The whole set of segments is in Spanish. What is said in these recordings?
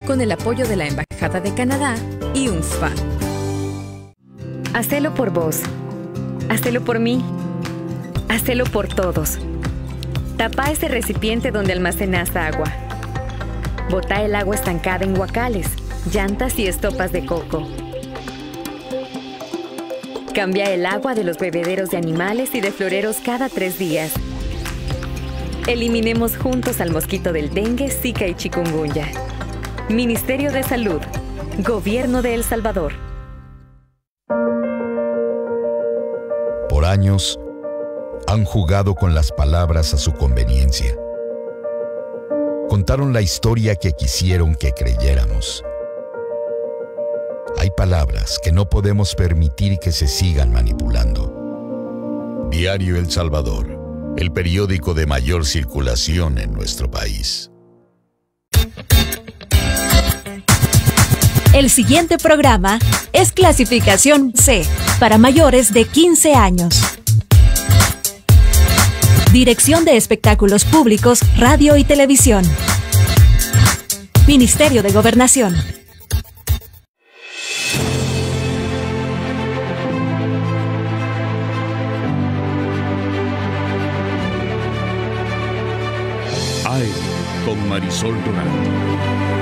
con el apoyo de la Embajada de Canadá y UNSPA. Hacelo por vos. Hacelo por mí. Hacelo por todos. Tapa ese recipiente donde almacenás agua. Botá el agua estancada en guacales, llantas y estopas de coco. Cambia el agua de los bebederos de animales y de floreros cada 3 días. Eliminemos juntos al mosquito del dengue, zika y chikungunya. Ministerio de Salud. Gobierno de El Salvador. Por años, han jugado con las palabras a su conveniencia. Contaron la historia que quisieron que creyéramos. Hay palabras que no podemos permitir que se sigan manipulando. Diario El Salvador, el periódico de mayor circulación en nuestro país. El siguiente programa es clasificación C, para mayores de 15 años. Dirección de Espectáculos Públicos, Radio y Televisión. Ministerio de Gobernación. AM con Marisol Durán.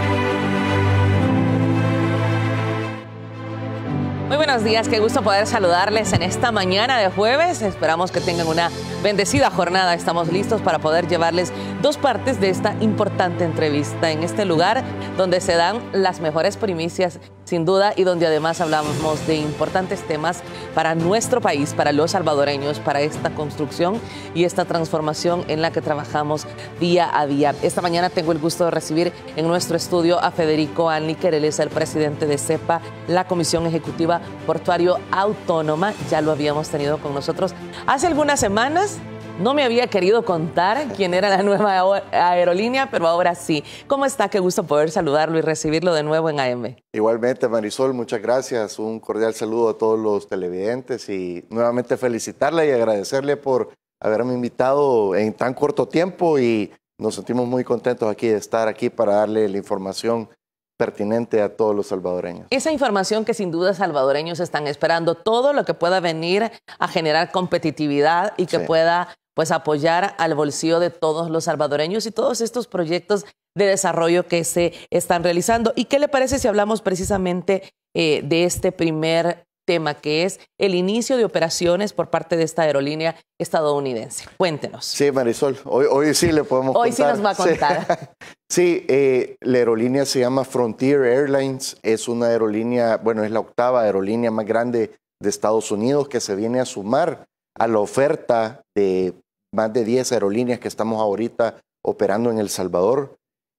Muy buenos días, qué gusto poder saludarles en esta mañana de jueves. Esperamos que tengan una bendecida jornada. Estamos listos para poder llevarles 2 partes de esta importante entrevista en este lugar donde se dan las mejores primicias, sin duda, y donde además hablamos de importantes temas para nuestro país, para los salvadoreños, para esta construcción y esta transformación en la que trabajamos día a día. Esta mañana tengo el gusto de recibir en nuestro estudio a Federico Anliker. Él es el presidente de CEPA, la Comisión Ejecutiva Portuario Autónoma. Ya lo habíamos tenido con nosotros hace algunas semanas. No me había querido contar quién era la nueva aerolínea, pero ahora sí. ¿Cómo está? Qué gusto poder saludarlo y recibirlo de nuevo en AM. Igualmente, Marisol, muchas gracias. Un cordial saludo a todos los televidentes y nuevamente felicitarle y agradecerle por haberme invitado en tan corto tiempo, y nos sentimos muy contentos aquí de estar aquí para darle la información pertinente a todos los salvadoreños. Esa información que sin duda salvadoreños están esperando, todo lo que pueda venir a generar competitividad y que pueda pues apoyar al bolsillo de todos los salvadoreños y todos estos proyectos de desarrollo que se están realizando. ¿Y qué le parece si hablamos precisamente de este primer tema, que es el inicio de operaciones por parte de esta aerolínea estadounidense? Cuéntenos. Sí, Marisol, hoy sí le podemos contar. Hoy sí nos va a contar. Sí, la aerolínea se llama Frontier Airlines. Es una aerolínea, bueno, es la 8ª aerolínea más grande de Estados Unidos, que se viene a sumar a la oferta de más de 10 aerolíneas que estamos ahorita operando en El Salvador.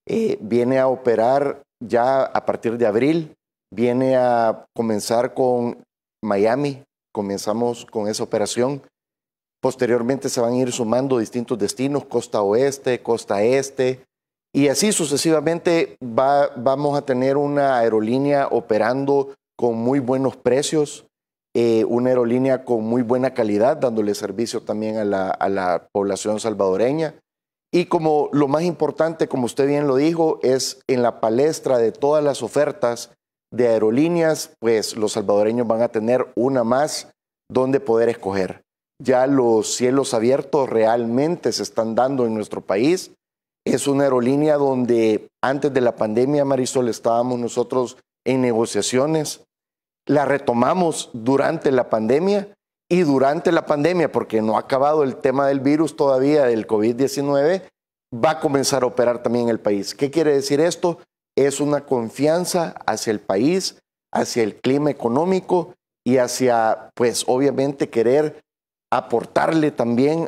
Viene a operar ya a partir de abril. Viene a comenzar con Miami. Comenzamos con esa operación. Posteriormente se van a ir sumando distintos destinos, costa oeste, costa este, y así sucesivamente vamos a tener una aerolínea operando con muy buenos precios, una aerolínea con muy buena calidad, dándole servicio también a la población salvadoreña. Y como lo más importante, como usted bien lo dijo, es en la palestra de todas las ofertas de aerolíneas, pues los salvadoreños van a tener una más donde poder escoger. Ya los cielos abiertos realmente se están dando en nuestro país. Es una aerolínea donde antes de la pandemia, Marisol, estábamos nosotros en negociaciones. La retomamos durante la pandemia, y durante la pandemia, porque no ha acabado el tema del virus todavía, del COVID-19, va a comenzar a operar también en el país. ¿Qué quiere decir esto? Es una confianza hacia el país, hacia el clima económico y hacia, pues obviamente, querer aportarle también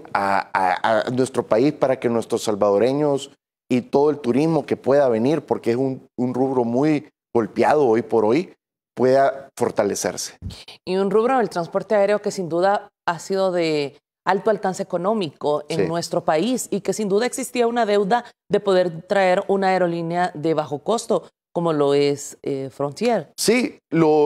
a nuestro país para que nuestros salvadoreños y todo el turismo que pueda venir, porque es un rubro muy golpeado hoy por hoy, pueda fortalecerse. Y un rubro del transporte aéreo que sin duda ha sido de alto alcance económico en nuestro país, y que sin duda existía una deuda de poder traer una aerolínea de bajo costo como lo es Frontier. Sí,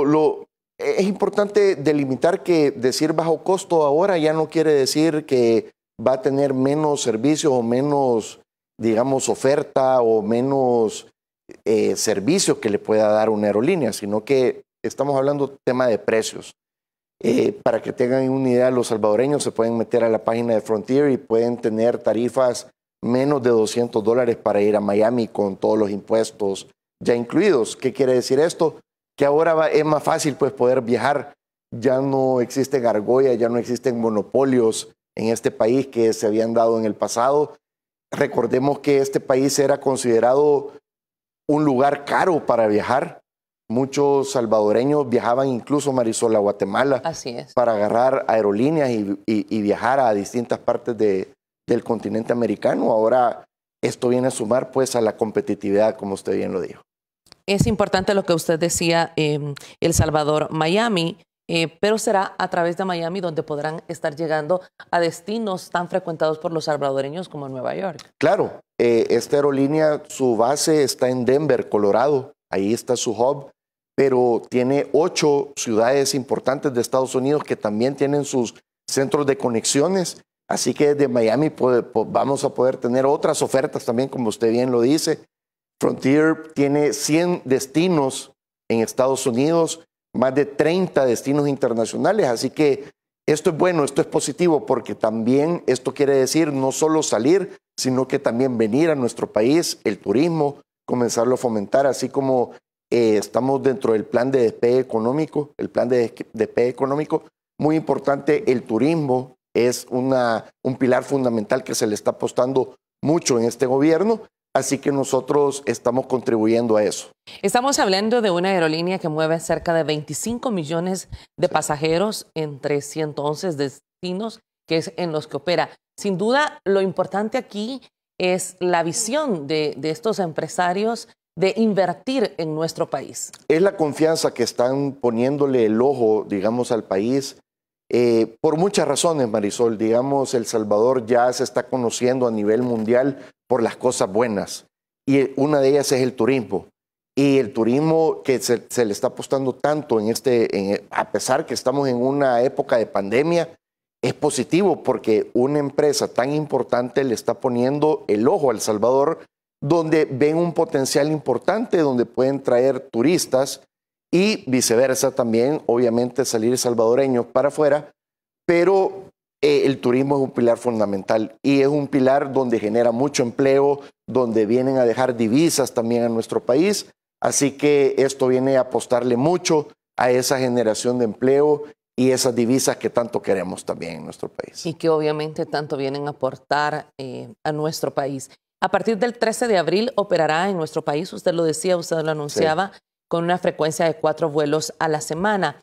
es importante delimitar que decir bajo costo ahora ya no quiere decir que va a tener menos servicios o menos, digamos, oferta o menos servicio que le pueda dar una aerolínea, sino que estamos hablando tema de precios. Para que tengan una idea, los salvadoreños se pueden meter a la página de Frontier y pueden tener tarifas menos de $200 para ir a Miami con todos los impuestos ya incluidos. ¿Qué quiere decir esto? Que ahora es más fácil pues poder viajar. Ya no existen argollas, ya no existen monopolios en este país que se habían dado en el pasado. Recordemos que este país era considerado un lugar caro para viajar. Muchos salvadoreños viajaban incluso, Marisol, a Guatemala. Así es. Para agarrar aerolíneas y viajar a distintas partes del continente americano. Ahora esto viene a sumar pues a la competitividad, como usted bien lo dijo. Es importante lo que usted decía, El Salvador, Miami, pero será a través de Miami donde podrán estar llegando a destinos tan frecuentados por los salvadoreños como Nueva York. Claro, esta aerolínea, su base está en Denver, Colorado. Ahí está su hub, pero tiene 8 ciudades importantes de Estados Unidos que también tienen sus centros de conexiones. Así que desde Miami vamos a poder tener otras ofertas también, como usted bien lo dice. Frontier tiene 100 destinos en Estados Unidos, más de 30 destinos internacionales. Así que esto es bueno, esto es positivo, porque también esto quiere decir no solo salir, sino que también venir a nuestro país, el turismo, comenzarlo a fomentar, así como estamos dentro del plan de despegue económico, muy importante, el turismo es un pilar fundamental que se le está apostando mucho en este gobierno, así que nosotros estamos contribuyendo a eso. Estamos hablando de una aerolínea que mueve cerca de 25 millones de pasajeros entre 111 destinos que es en los que opera. Sin duda, lo importante aquí es la visión de estos empresarios de invertir en nuestro país. Es la confianza que están poniéndole el ojo, digamos, al país, por muchas razones, Marisol. Digamos, El Salvador ya se está conociendo a nivel mundial por las cosas buenas, y una de ellas es el turismo. Y el turismo que se le está apostando tanto a pesar que estamos en una época de pandemia, es positivo porque una empresa tan importante le está poniendo el ojo a El Salvador, donde ven un potencial importante, donde pueden traer turistas y viceversa también, obviamente salir salvadoreños para afuera, pero el turismo es un pilar fundamental y es un pilar donde genera mucho empleo, donde vienen a dejar divisas también a nuestro país, así que esto viene a apostarle mucho a esa generación de empleo y esas divisas que tanto queremos también en nuestro país. Y que obviamente tanto vienen a aportar a nuestro país. A partir del 13 de abril operará en nuestro país, usted lo decía, usted lo anunciaba, sí, con una frecuencia de 4 vuelos a la semana.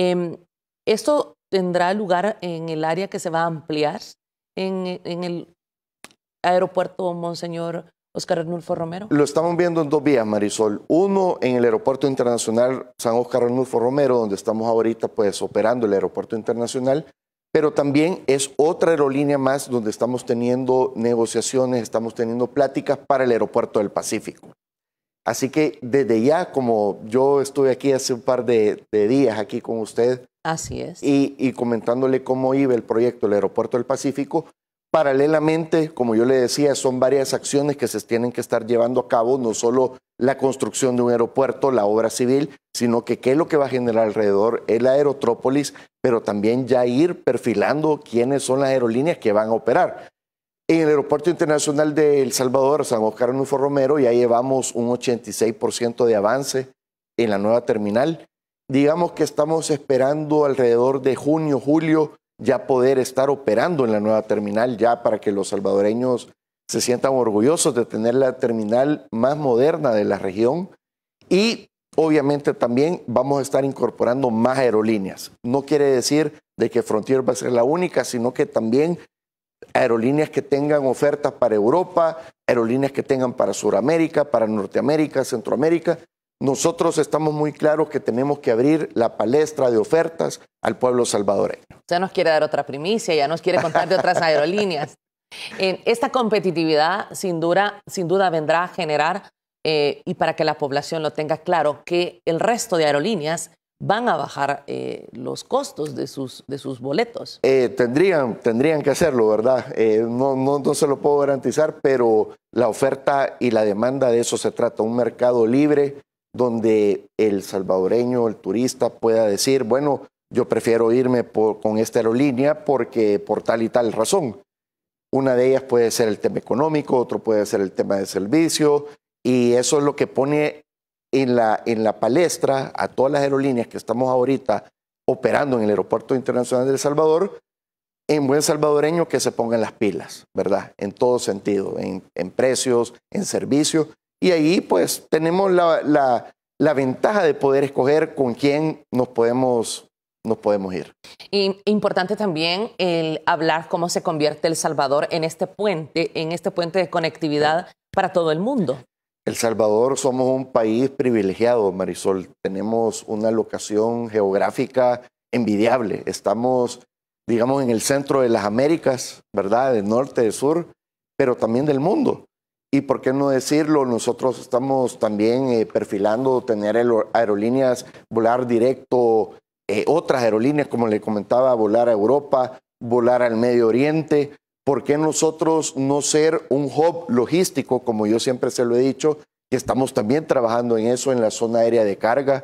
¿Esto tendrá lugar en el área que se va a ampliar en el aeropuerto Monseñor Óscar Arnulfo Romero? Lo estamos viendo en 2 vías, Marisol. Uno, en el Aeropuerto Internacional San Óscar Arnulfo Romero, donde estamos ahorita pues operando el aeropuerto internacional, pero también es otra aerolínea más donde estamos teniendo negociaciones, estamos teniendo pláticas para el aeropuerto del Pacífico. Así que desde ya, como yo estuve aquí hace un par de días aquí con usted, así es, y comentándole cómo iba el proyecto del aeropuerto del Pacífico, paralelamente, como yo le decía, son varias acciones que se tienen que estar llevando a cabo, no solo la construcción de un aeropuerto, la obra civil, sino que qué es lo que va a generar alrededor el aerotrópolis, pero también ya ir perfilando quiénes son las aerolíneas que van a operar. En el Aeropuerto Internacional de El Salvador, San Óscar Arnulfo Romero, ya llevamos un 86% de avance en la nueva terminal. Digamos que estamos esperando alrededor de junio, julio, ya poder estar operando en la nueva terminal, ya para que los salvadoreños se sientan orgullosos de tener la terminal más moderna de la región. Y obviamente también vamos a estar incorporando más aerolíneas. No quiere decir de que Frontier va a ser la única, sino que también aerolíneas que tengan ofertas para Europa, aerolíneas que tengan para Sudamérica, para Norteamérica, Centroamérica. Nosotros estamos muy claros que tenemos que abrir la palestra de ofertas al pueblo salvadoreño. Ya nos quiere dar otra primicia, ya nos quiere contar de otras aerolíneas. Esta competitividad sin duda vendrá a generar, y para que la población lo tenga claro, que el resto de aerolíneas van a bajar los costos de sus boletos. Tendrían que hacerlo, ¿verdad? No se lo puedo garantizar, pero la oferta y la demanda, de eso se trata, un mercado libre donde el salvadoreño, el turista pueda decir, bueno, yo prefiero irme con esta aerolínea porque por tal y tal razón. Una de ellas puede ser el tema económico, otro puede ser el tema de servicio, y eso es lo que pone en la palestra a todas las aerolíneas que estamos ahorita operando en el Aeropuerto Internacional de El Salvador, en buen salvadoreño, que se pongan las pilas, ¿verdad? En todo sentido, en precios, en servicio, y ahí pues tenemos la ventaja de poder escoger con quién nos podemos ir. Y importante también el hablar cómo se convierte El Salvador en este puente de conectividad para todo el mundo. El Salvador somos un país privilegiado, Marisol. Tenemos una locación geográfica envidiable. Estamos, digamos, en el centro de las Américas, ¿verdad? Del norte, del sur, pero también del mundo. Y por qué no decirlo, nosotros estamos también perfilando tener aerolíneas, volar directo, otras aerolíneas, como le comentaba, volar a Europa, volar al Medio Oriente. ¿Por qué nosotros no ser un hub logístico, como yo siempre se lo he dicho, que estamos también trabajando en eso, en la zona aérea de carga?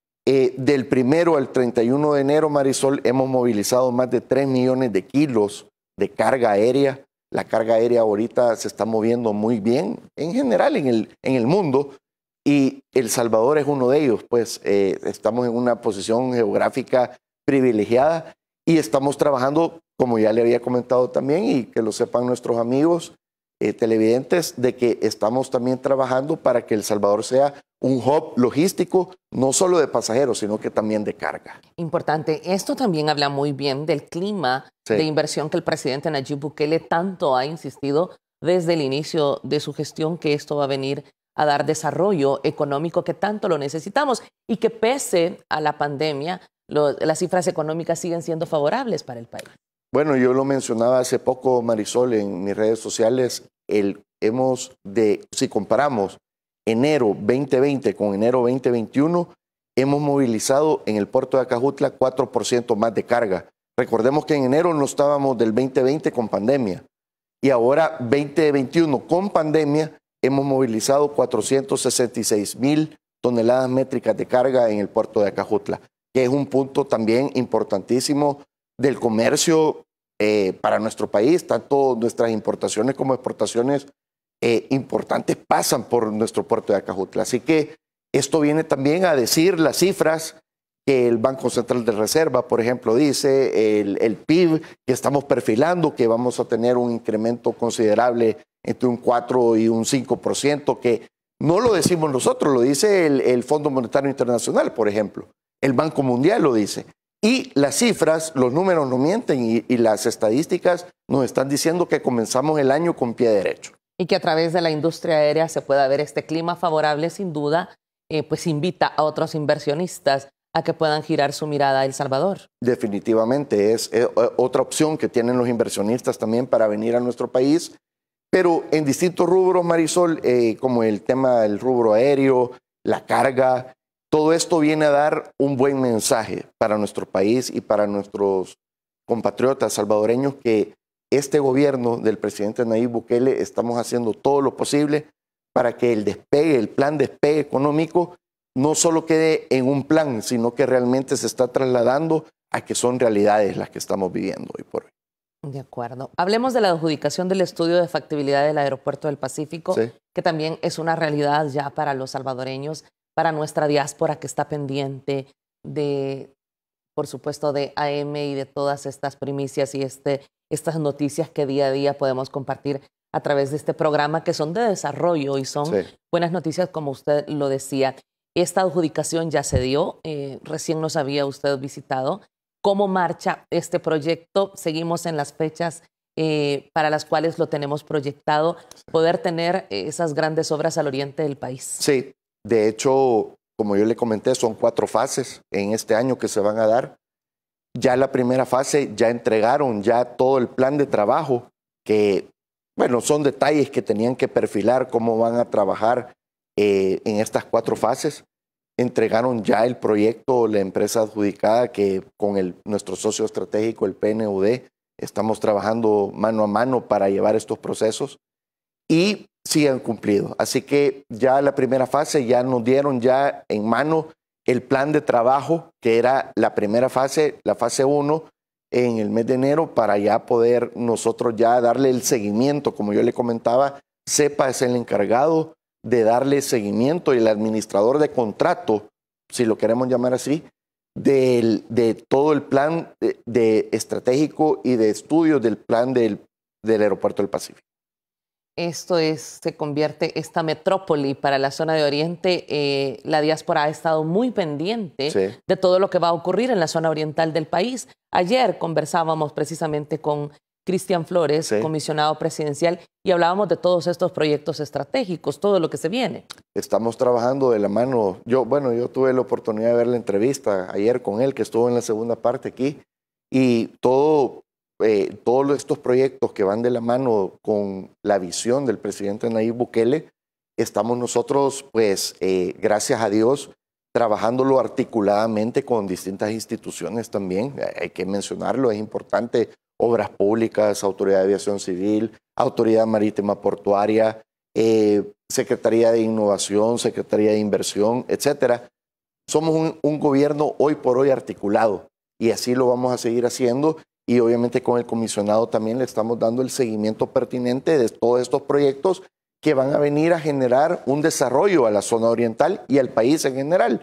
Del 1 al 31 de enero, Marisol, hemos movilizado más de 3 millones de kilos de carga aérea. La carga aérea ahorita se está moviendo muy bien, en general en el mundo, y El Salvador es uno de ellos. Pues estamos en una posición geográfica privilegiada y estamos trabajando, como ya le había comentado también, y que lo sepan nuestros amigos televidentes, de que estamos también trabajando para que El Salvador sea un hub logístico, no solo de pasajeros, sino que también de carga. Importante. Esto también habla muy bien del clima de inversión que el presidente Nayib Bukele tanto ha insistido desde el inicio de su gestión, que esto va a venir a dar desarrollo económico que tanto lo necesitamos, y que pese a la pandemia, las cifras económicas siguen siendo favorables para el país. Bueno, yo lo mencionaba hace poco, Marisol, en mis redes sociales. Si comparamos enero 2020 con enero 2021, hemos movilizado en el puerto de Acajutla 4% más de carga. Recordemos que en enero no estábamos del 2020 con pandemia, y ahora 2021 con pandemia hemos movilizado 466,000 toneladas métricas de carga en el puerto de Acajutla, que es un punto también importantísimo del comercio para nuestro país. Tanto nuestras importaciones como exportaciones importantes pasan por nuestro puerto de Acajutla. Así que esto viene también a decir las cifras que el Banco Central de Reserva, por ejemplo, dice, el PIB que estamos perfilando, que vamos a tener un incremento considerable entre un 4 y un 5%, que no lo decimos nosotros, lo dice el Fondo Monetario Internacional, por ejemplo. El Banco Mundial lo dice. Y las cifras, los números no mienten, y las estadísticas nos están diciendo que comenzamos el año con pie derecho. Y que a través de la industria aérea se pueda ver este clima favorable, sin duda, pues invita a otros inversionistas a que puedan girar su mirada a El Salvador. Definitivamente es otra opción que tienen los inversionistas también para venir a nuestro país, pero en distintos rubros, Marisol, como el tema del rubro aéreo, la carga. Todo esto viene a dar un buen mensaje para nuestro país y para nuestros compatriotas salvadoreños, que este gobierno del presidente Nayib Bukele estamos haciendo todo lo posible para que el plan despegue económico, no solo quede en un plan, sino que realmente se está trasladando a que son realidades las que estamos viviendo hoy por hoy. De acuerdo. Hablemos de la adjudicación del estudio de factibilidad del Aeropuerto del Pacífico, que también es una realidad ya para los salvadoreños, para nuestra diáspora que está pendiente de, por supuesto, de AM y de todas estas primicias y estas noticias que día a día podemos compartir a través de este programa, que son de desarrollo y son buenas noticias, como usted lo decía. Esta adjudicación ya se dio, recién nos había usted visitado. ¿Cómo marcha este proyecto? Seguimos en las fechas para las cuales lo tenemos proyectado, poder tener esas grandes obras al oriente del país. Sí, de hecho, como yo le comenté, son 4 fases en este año que se van a dar. Ya la primera fase ya entregaron ya todo el plan de trabajo, que, bueno, son detalles que tenían que perfilar cómo van a trabajar en estas 4 fases. entregaron ya el proyecto, la empresa adjudicada, que con nuestro socio estratégico, el PNUD, estamos trabajando mano a mano para llevar estos procesos y sí han cumplido. Así que ya la primera fase, ya nos dieron ya en mano el plan de trabajo, que era la primera fase, la fase 1, en el mes de enero, para ya poder nosotros ya darle el seguimiento. Como yo le comentaba, CEPA es el encargado de darle seguimiento y el administrador de contrato, si lo queremos llamar así, de todo el plan de estratégico y de estudios del plan del Aeropuerto del Pacífico. Se convierte esta metrópoli para la zona de Oriente. La diáspora ha estado muy pendiente de todo lo que va a ocurrir en la zona oriental del país. Ayer conversábamos precisamente con Cristian Flores, comisionado presidencial, y hablábamos de todos estos proyectos estratégicos, todo lo que se viene. Estamos trabajando de la mano. Yo tuve la oportunidad de ver la entrevista ayer con él, que estuvo en la segunda parte aquí, y todos estos proyectos que van de la mano con la visión del presidente Nayib Bukele, estamos nosotros, gracias a Dios, trabajándolo articuladamente con distintas instituciones también. Hay que mencionarlo, es importante. Obras Públicas, Autoridad de Aviación Civil, Autoridad Marítima Portuaria, Secretaría de Innovación, Secretaría de Inversión, etcétera. Somos un gobierno hoy por hoy articulado y así lo vamos a seguir haciendo, y obviamente con el comisionado también le estamos dando el seguimiento pertinente de todos estos proyectos que van a venir a generar un desarrollo a la zona oriental y al país en general.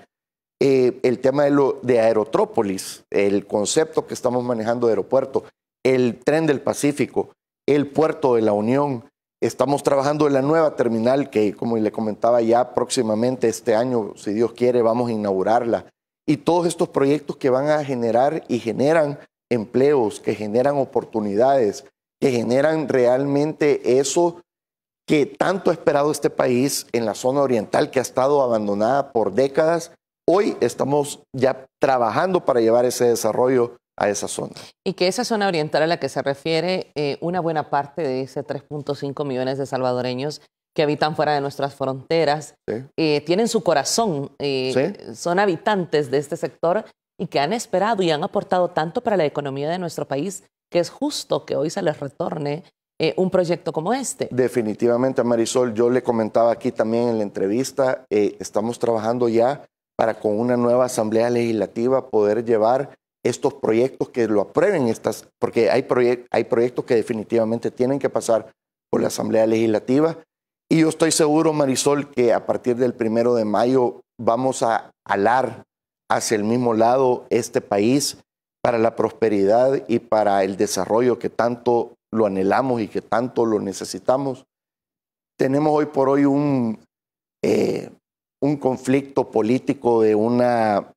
El tema de Aerotrópolis, el concepto que estamos manejando de aeropuerto, el tren del Pacífico, el puerto de la Unión. Estamos trabajando en la nueva terminal que, como le comentaba, ya próximamente este año, si Dios quiere, vamos a inaugurarla. Y todos estos proyectos que van a generar y generan empleos, que generan oportunidades, que generan realmente eso que tanto ha esperado este país en la zona oriental, que ha estado abandonada por décadas. Hoy estamos ya trabajando para llevar ese desarrollo a esa zona. Y que esa zona oriental a la que se refiere, una buena parte de ese 3.5 millones de salvadoreños que habitan fuera de nuestras fronteras, tienen su corazón, son habitantes de este sector y que han esperado y han aportado tanto para la economía de nuestro país, que es justo que hoy se les retorne un proyecto como este. Definitivamente, Marisol, yo le comentaba aquí también en la entrevista, estamos trabajando ya para con una nueva Asamblea Legislativa poder llevar estos proyectos, que lo aprueben, porque hay proyectos que definitivamente tienen que pasar por la Asamblea Legislativa. Y yo estoy seguro, Marisol, que a partir del 1 de mayo vamos a alar hacia el mismo lado este país para la prosperidad y para el desarrollo que tanto lo anhelamos y que tanto lo necesitamos. Tenemos hoy por hoy un conflicto político de una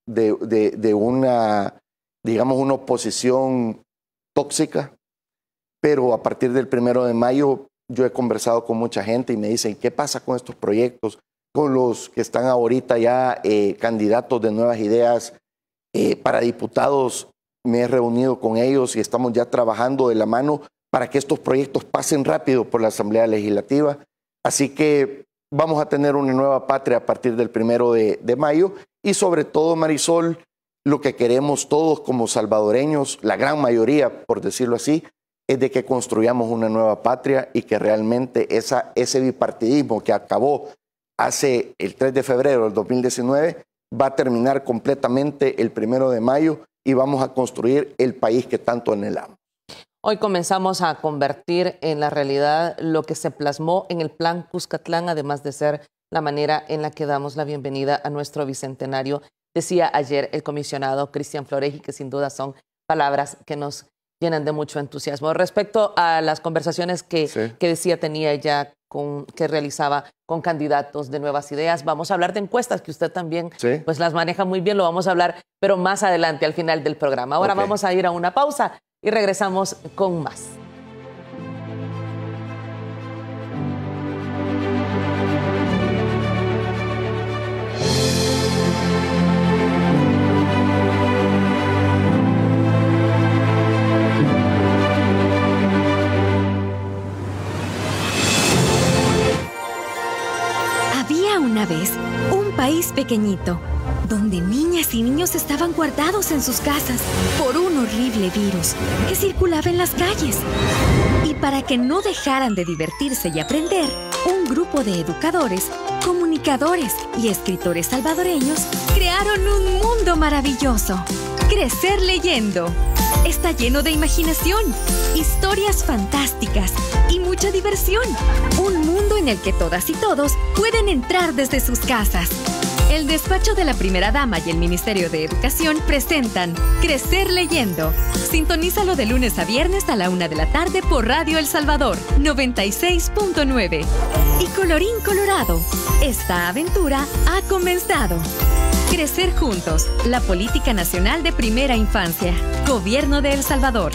digamos, una oposición tóxica, pero a partir del 1 de mayo yo he conversado con mucha gente y me dicen, ¿qué pasa con estos proyectos? Con los que están ahorita ya candidatos de nuevas ideas para diputados, me he reunido con ellos y estamos ya trabajando de la mano para que estos proyectos pasen rápido por la Asamblea Legislativa. Así que vamos a tener una nueva patria a partir del 1 de mayo y sobre todo, Marisol, lo que queremos todos como salvadoreños, la gran mayoría, por decirlo así, es de que construyamos una nueva patria y que realmente ese bipartidismo que acabó hace el 3 de febrero del 2019 va a terminar completamente el 1 de mayo y vamos a construir el país que tanto anhelamos. Hoy comenzamos a convertir en la realidad lo que se plasmó en el Plan Cuscatlán, además de ser la manera en la que damos la bienvenida a nuestro bicentenario, decía ayer el comisionado Cristian Flores, y que sin duda son palabras que nos llenan de mucho entusiasmo. Respecto a las conversaciones que decía tenía ya que realizaba con candidatos de nuevas ideas, vamos a hablar de encuestas que usted también pues las maneja muy bien, lo vamos a hablar, pero más adelante al final del programa. Ahora vamos a ir a una pausa y regresamos con más. Había una vez un país país pequeñito, donde niñas y niños estaban guardados en sus casas por un horrible virus que circulaba en las calles. Y para que no dejaran de divertirse y aprender, un grupo de educadores, comunicadores y escritores salvadoreños crearon un mundo maravilloso. Crecer leyendo. Está lleno de imaginación, historias fantásticas y mucha diversión. Un mundo en el que todas y todos pueden entrar desde sus casas. El despacho de la Primera Dama y el Ministerio de Educación presentan Crecer Leyendo. Sintonízalo de lunes a viernes a la 1 de la tarde por Radio El Salvador 96.9. Y colorín colorado, esta aventura ha comenzado. Crecer juntos, la política nacional de primera infancia. Gobierno de El Salvador.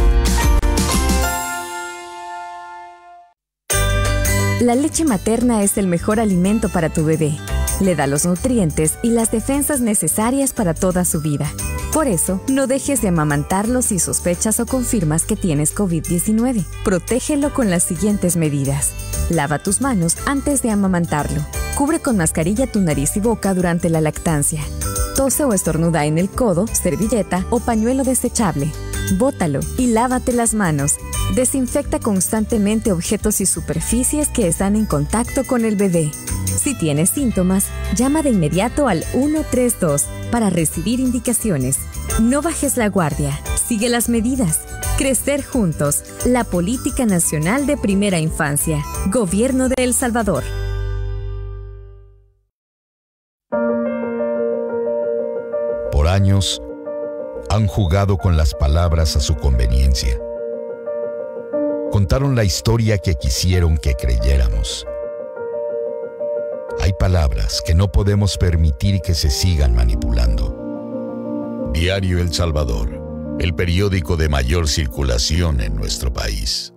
La leche materna es el mejor alimento para tu bebé. Le da los nutrientes y las defensas necesarias para toda su vida. Por eso, no dejes de amamantarlo si sospechas o confirmas que tienes COVID-19. Protégelo con las siguientes medidas. Lava tus manos antes de amamantarlo. Cubre con mascarilla tu nariz y boca durante la lactancia. Tose o estornuda en el codo, servilleta o pañuelo desechable. Bótalo y lávate las manos. Desinfecta constantemente objetos y superficies que están en contacto con el bebé. Si tienes síntomas, llama de inmediato al 132 para recibir indicaciones. No bajes la guardia. Sigue las medidas. Crecer juntos. La política nacional de primera infancia. Gobierno de El Salvador. Por años, han jugado con las palabras a su conveniencia. Contaron la historia que quisieron que creyéramos. Hay palabras que no podemos permitir que se sigan manipulando. Diario El Salvador, el periódico de mayor circulación en nuestro país.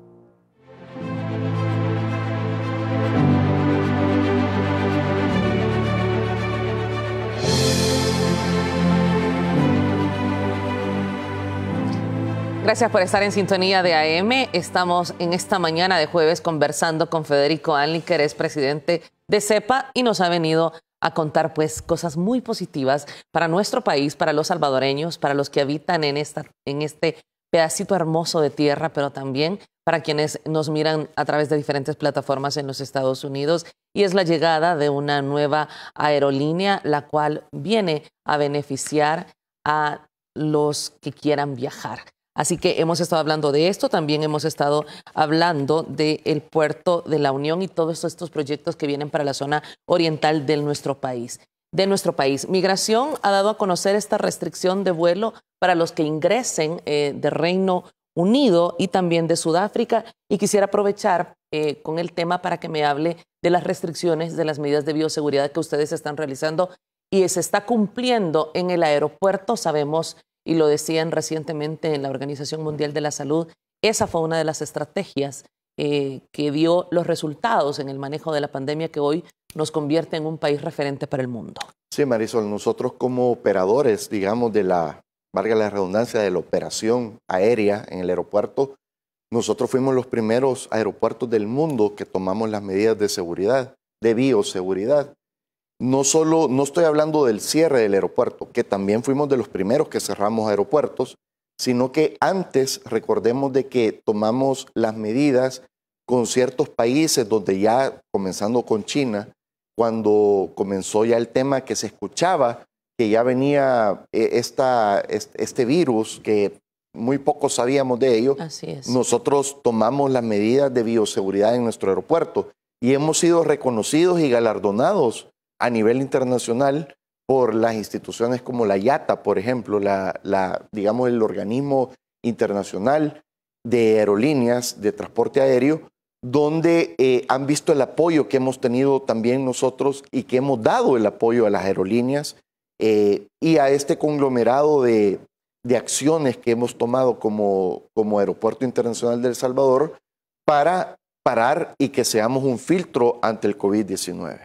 Gracias por estar en sintonía de AM. Estamos en esta mañana de jueves conversando con Federico Anliker, es presidente de CEPA, y nos ha venido a contar pues cosas muy positivas para nuestro país, para los salvadoreños, para los que habitan en este pedacito hermoso de tierra, pero también para quienes nos miran a través de diferentes plataformas en los Estados Unidos. Y es la llegada de una nueva aerolínea, la cual viene a beneficiar a los que quieran viajar. Así que hemos estado hablando de esto, también hemos estado hablando del puerto de la Unión y todos estos proyectos que vienen para la zona oriental de nuestro país. Migración ha dado a conocer esta restricción de vuelo para los que ingresen de Reino Unido y también de Sudáfrica, y quisiera aprovechar con el tema para que me hable de las restricciones, de las medidas de bioseguridad que ustedes están realizando y se está cumpliendo en el aeropuerto. Sabemos, y lo decían recientemente en la Organización Mundial de la Salud, esa fue una de las estrategias que dio los resultados en el manejo de la pandemia que hoy nos convierte en un país referente para el mundo. Sí, Marisol, nosotros como operadores, digamos, valga la redundancia, de la operación aérea en el aeropuerto, nosotros fuimos los primeros aeropuertos del mundo que tomamos las medidas de seguridad, de bioseguridad. No estoy hablando del cierre del aeropuerto, que también fuimos de los primeros que cerramos aeropuertos, sino que antes recordemos de que tomamos las medidas con ciertos países donde ya, comenzando con China, cuando comenzó ya el tema que se escuchaba, que ya venía este virus, que muy poco sabíamos de ello. Así es. Nosotros tomamos las medidas de bioseguridad en nuestro aeropuerto y hemos sido reconocidos y galardonados a nivel internacional por las instituciones como la IATA, por ejemplo, digamos el organismo internacional de aerolíneas de transporte aéreo, donde han visto el apoyo que hemos tenido también nosotros y que hemos dado el apoyo a las aerolíneas y a este conglomerado de acciones que hemos tomado como Aeropuerto Internacional de El Salvador para parar y que seamos un filtro ante el COVID-19.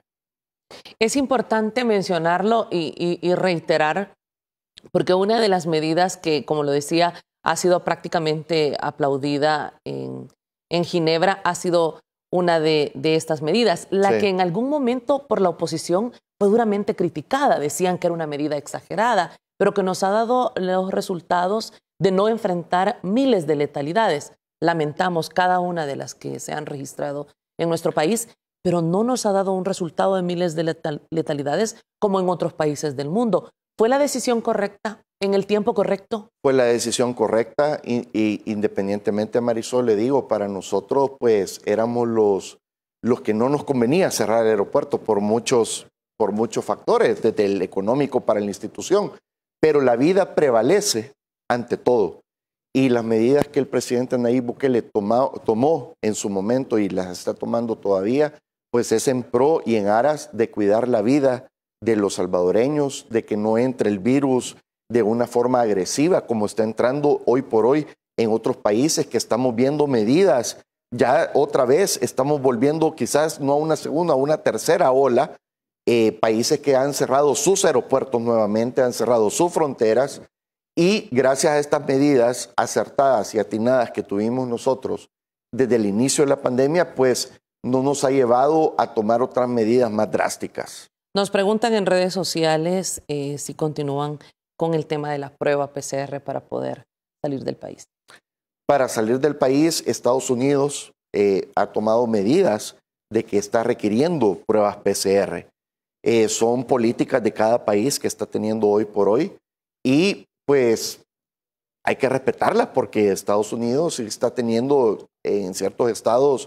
Es importante mencionarlo y reiterar, porque una de las medidas que, como lo decía, ha sido prácticamente aplaudida en Ginebra ha sido una de estas medidas, la que en algún momento por la oposición fue duramente criticada. Decían que era una medida exagerada, pero que nos ha dado los resultados de no enfrentar miles de letalidades. Lamentamos cada una de las que se han registrado en nuestro país, pero no nos ha dado un resultado de miles de letalidades como en otros países del mundo. ¿Fue la decisión correcta en el tiempo correcto? Fue la decisión correcta y independientemente, Marisol, le digo, para nosotros pues éramos los que no nos convenía cerrar el aeropuerto por muchos factores, desde el económico para la institución, pero la vida prevalece ante todo. Y las medidas que el presidente Nayib Bukele tomó en su momento y las está tomando todavía, pues es en pro y en aras de cuidar la vida de los salvadoreños, de que no entre el virus de una forma agresiva como está entrando hoy por hoy en otros países, que estamos viendo medidas. Ya otra vez estamos volviendo quizás no a una segunda, a una tercera ola. Países que han cerrado sus aeropuertos nuevamente, han cerrado sus fronteras, y gracias a estas medidas acertadas y atinadas que tuvimos nosotros desde el inicio de la pandemia, pues no nos ha llevado a tomar otras medidas más drásticas. Nos preguntan en redes sociales si continúan con el tema de la prueba PCR para poder salir del país. Para salir del país, Estados Unidos ha tomado medidas de que está requiriendo pruebas PCR. Son políticas de cada país que está teniendo hoy por hoy, y pues hay que respetarlas porque Estados Unidos está teniendo en ciertos estados,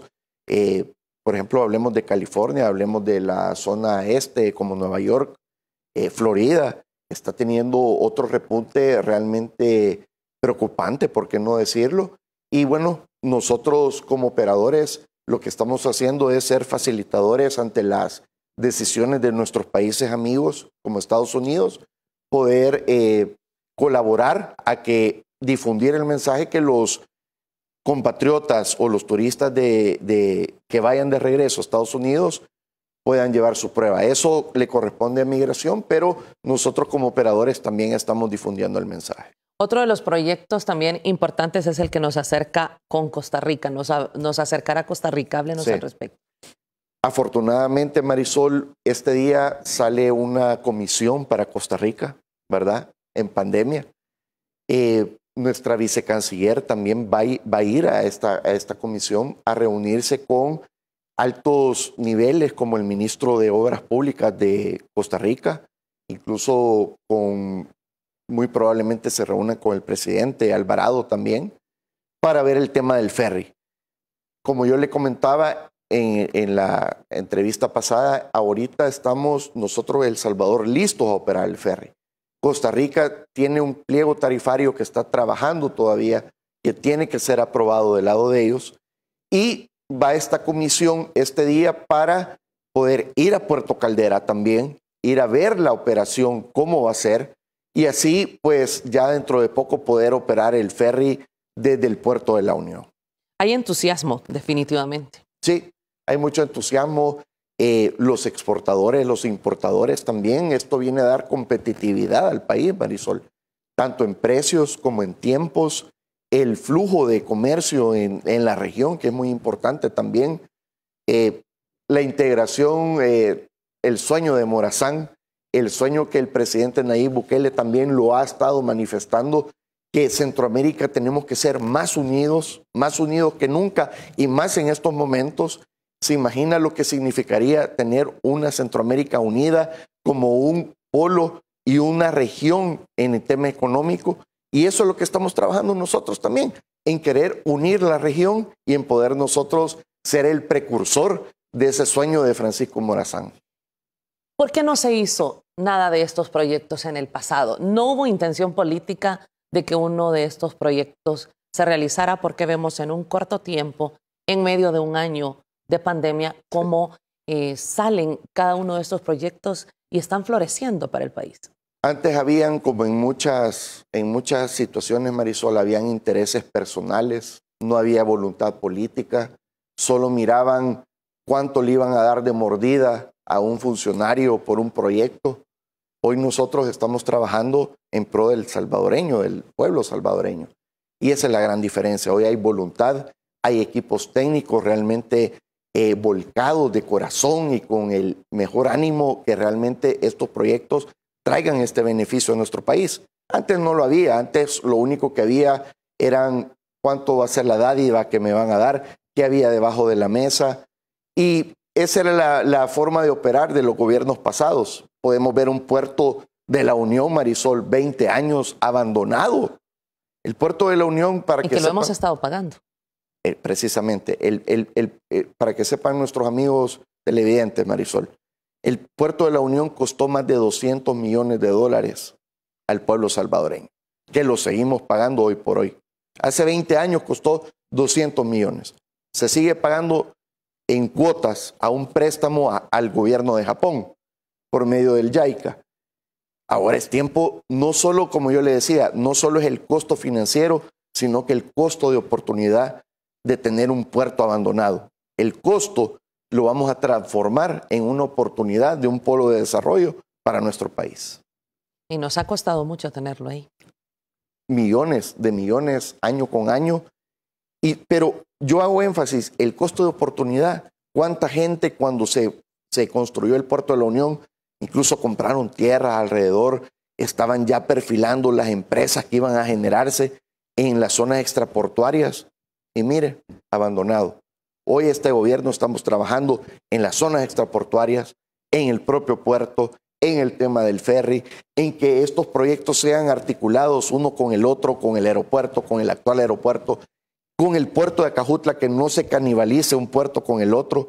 por ejemplo, hablemos de California, hablemos de la zona este como Nueva York, Florida, está teniendo otro repunte realmente preocupante, ¿por qué no decirlo? Y bueno, nosotros como operadores lo que estamos haciendo es ser facilitadores ante las decisiones de nuestros países amigos como Estados Unidos, poder colaborar a que difundir el mensaje que los compatriotas o los turistas que vayan de regreso a Estados Unidos puedan llevar su prueba. Eso le corresponde a Migración, pero nosotros como operadores también estamos difundiendo el mensaje. Otro de los proyectos también importantes es el que nos acerca con Costa Rica, nos acercará a Costa Rica. Háblenos al respecto. Afortunadamente, Marisol, este día sale una comisión para Costa Rica, ¿verdad? En pandemia. Nuestra vicecanciller también va a ir a esta comisión a reunirse con altos niveles como el ministro de Obras Públicas de Costa Rica, incluso muy probablemente se reúna con el presidente Alvarado también, para ver el tema del ferry. Como yo le comentaba en la entrevista pasada, ahorita estamos nosotros, El Salvador, listos a operar el ferry. Costa Rica tiene un pliego tarifario que está trabajando todavía, que tiene que ser aprobado del lado de ellos, y va esta comisión este día para poder ir a Puerto Caldera también, ir a ver la operación, cómo va a ser, y así pues ya dentro de poco poder operar el ferry desde el puerto de la Unión. Hay entusiasmo, definitivamente. Sí, hay mucho entusiasmo. Los exportadores, los importadores también. Esto viene a dar competitividad al país, Marisol, tanto en precios como en tiempos. El flujo de comercio en la región, que es muy importante también. La integración, el sueño de Morazán, el sueño que el presidente Nayib Bukele también lo ha estado manifestando, que Centroamérica tenemos que ser más unidos que nunca, y más en estos momentos. ¿Se imagina lo que significaría tener una Centroamérica unida como un polo y una región en el tema económico? Y eso es lo que estamos trabajando nosotros también, en querer unir la región y en poder nosotros ser el precursor de ese sueño de Francisco Morazán. ¿Por qué no se hizo nada de estos proyectos en el pasado? ¿No hubo intención política de que uno de estos proyectos se realizara? Porque vemos en un corto tiempo, en medio de un año de pandemia, cómo salen cada uno de estos proyectos y están floreciendo para el país. Antes habían, como en muchas situaciones, Marisol, habían intereses personales, no había voluntad política, solo miraban cuánto le iban a dar de mordida a un funcionario por un proyecto. Hoy nosotros estamos trabajando en pro del salvadoreño, del pueblo salvadoreño. Y esa es la gran diferencia. Hoy hay voluntad, hay equipos técnicos realmente volcados de corazón y con el mejor ánimo que realmente estos proyectos traigan este beneficio a nuestro país. Antes no lo había, antes lo único que había eran cuánto va a ser la dádiva que me van a dar, qué había debajo de la mesa, y esa era la forma de operar de los gobiernos pasados. Podemos ver un puerto de la Unión, Marisol, 20 años abandonado. El puerto de la Unión, para que lo hemos estado pagando. Precisamente, para que sepan nuestros amigos televidentes, Marisol, el puerto de la Unión costó más de $200 millones al pueblo salvadoreño, que lo seguimos pagando hoy por hoy. Hace 20 años costó 200 millones. Se sigue pagando en cuotas a un préstamo al gobierno de Japón por medio del JICA. Ahora es tiempo, no solo, como yo le decía, no solo es el costo financiero, sino que el costo de oportunidad de tener un puerto abandonado. El costo lo vamos a transformar en una oportunidad de un polo de desarrollo para nuestro país. Y nos ha costado mucho tenerlo ahí. Millones de millones año con año. Pero yo hago énfasis, el costo de oportunidad. ¿Cuánta gente cuando se construyó el puerto de la Unión, incluso compraron tierra alrededor, estaban ya perfilando las empresas que iban a generarse en las zonas extraportuarias? Y mire, abandonado. Hoy este gobierno estamos trabajando en las zonas extraportuarias, en el propio puerto, en el tema del ferry, en que estos proyectos sean articulados uno con el otro, con el aeropuerto, con el actual aeropuerto, con el puerto de Acajutla, que no se canibalice un puerto con el otro.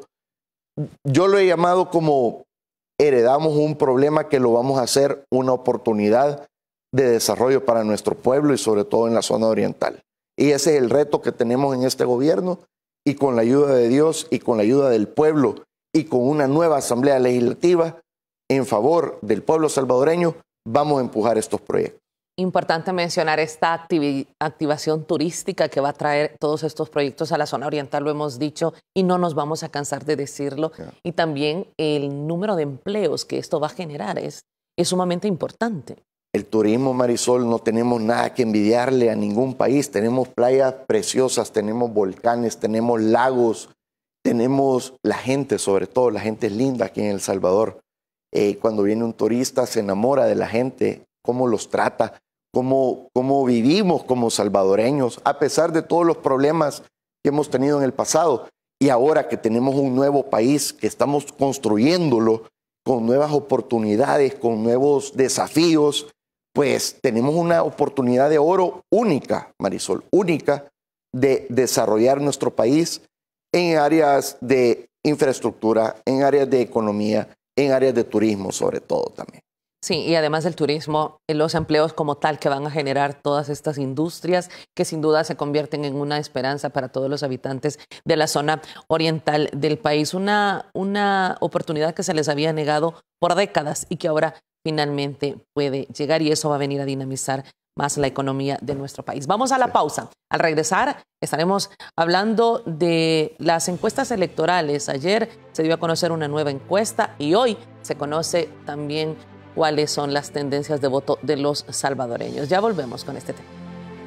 Yo lo he llamado como heredamos un problema que lo vamos a hacer una oportunidad de desarrollo para nuestro pueblo y sobre todo en la zona oriental. Y ese es el reto que tenemos en este gobierno, y con la ayuda de Dios y con la ayuda del pueblo y con una nueva asamblea legislativa en favor del pueblo salvadoreño, vamos a empujar estos proyectos. Importante mencionar esta activación turística que va a traer todos estos proyectos a la zona oriental, lo hemos dicho y no nos vamos a cansar de decirlo. Yeah. Y también el número de empleos que esto va a generar es sumamente importante. El turismo, Marisol, no tenemos nada que envidiarle a ningún país. Tenemos playas preciosas, tenemos volcanes, tenemos lagos, tenemos la gente, sobre todo la gente es linda aquí en El Salvador. Cuando viene un turista se enamora de la gente, cómo los trata, cómo vivimos como salvadoreños, a pesar de todos los problemas que hemos tenido en el pasado. Y ahora que tenemos un nuevo país, que estamos construyéndolo con nuevas oportunidades, con nuevos desafíos, pues tenemos una oportunidad de oro única, Marisol, única, de desarrollar nuestro país en áreas de infraestructura, en áreas de economía, en áreas de turismo sobre todo también. Sí, y además del turismo, los empleos como tal que van a generar todas estas industrias que sin duda se convierten en una esperanza para todos los habitantes de la zona oriental del país. Una oportunidad que se les había negado por décadas y que ahora finalmente puede llegar, y eso va a venir a dinamizar más la economía de nuestro país. Vamos a la pausa. Al regresar estaremos hablando de las encuestas electorales. Ayer se dio a conocer una nueva encuesta y hoy se conoce también cuáles son las tendencias de voto de los salvadoreños. Ya volvemos con este tema.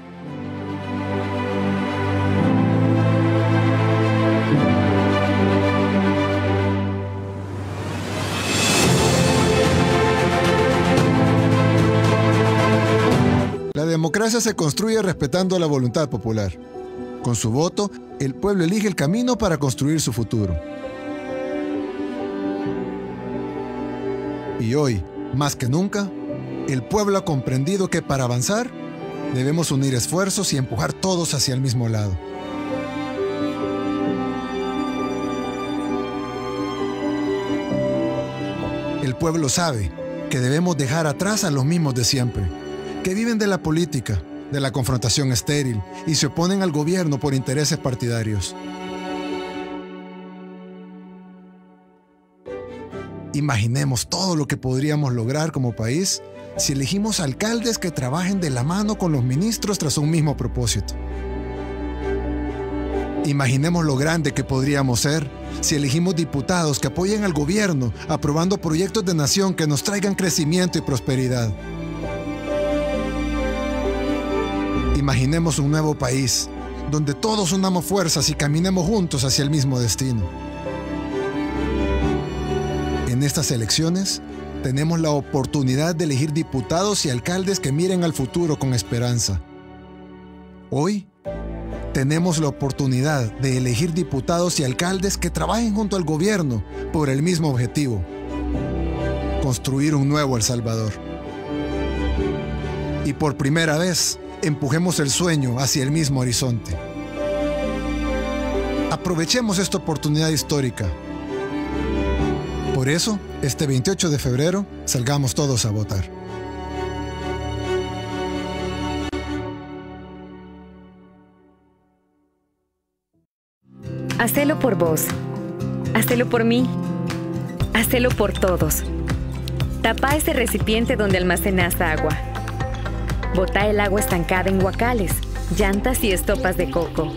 La democracia se construye respetando la voluntad popular. Con su voto, el pueblo elige el camino para construir su futuro. Y hoy, más que nunca, el pueblo ha comprendido que para avanzar debemos unir esfuerzos y empujar todos hacia el mismo lado. El pueblo sabe que debemos dejar atrás a los mismos de siempre, que viven de la política, de la confrontación estéril y se oponen al gobierno por intereses partidarios. Imaginemos todo lo que podríamos lograr como país si elegimos alcaldes que trabajen de la mano con los ministros tras un mismo propósito. Imaginemos lo grande que podríamos ser si elegimos diputados que apoyen al gobierno aprobando proyectos de nación que nos traigan crecimiento y prosperidad. Imaginemos un nuevo país donde todos unamos fuerzas y caminemos juntos hacia el mismo destino. En estas elecciones, tenemos la oportunidad de elegir diputados y alcaldes que miren al futuro con esperanza. Hoy, tenemos la oportunidad de elegir diputados y alcaldes que trabajen junto al gobierno por el mismo objetivo: construir un nuevo El Salvador. Y por primera vez, empujemos el sueño hacia el mismo horizonte. Aprovechemos esta oportunidad histórica. Por eso, este 28 de febrero, salgamos todos a votar. Hacelo por vos. Hacelo por mí. Hacelo por todos. Tapa ese recipiente donde almacenas agua. Bota el agua estancada en guacales, llantas y estopas de coco.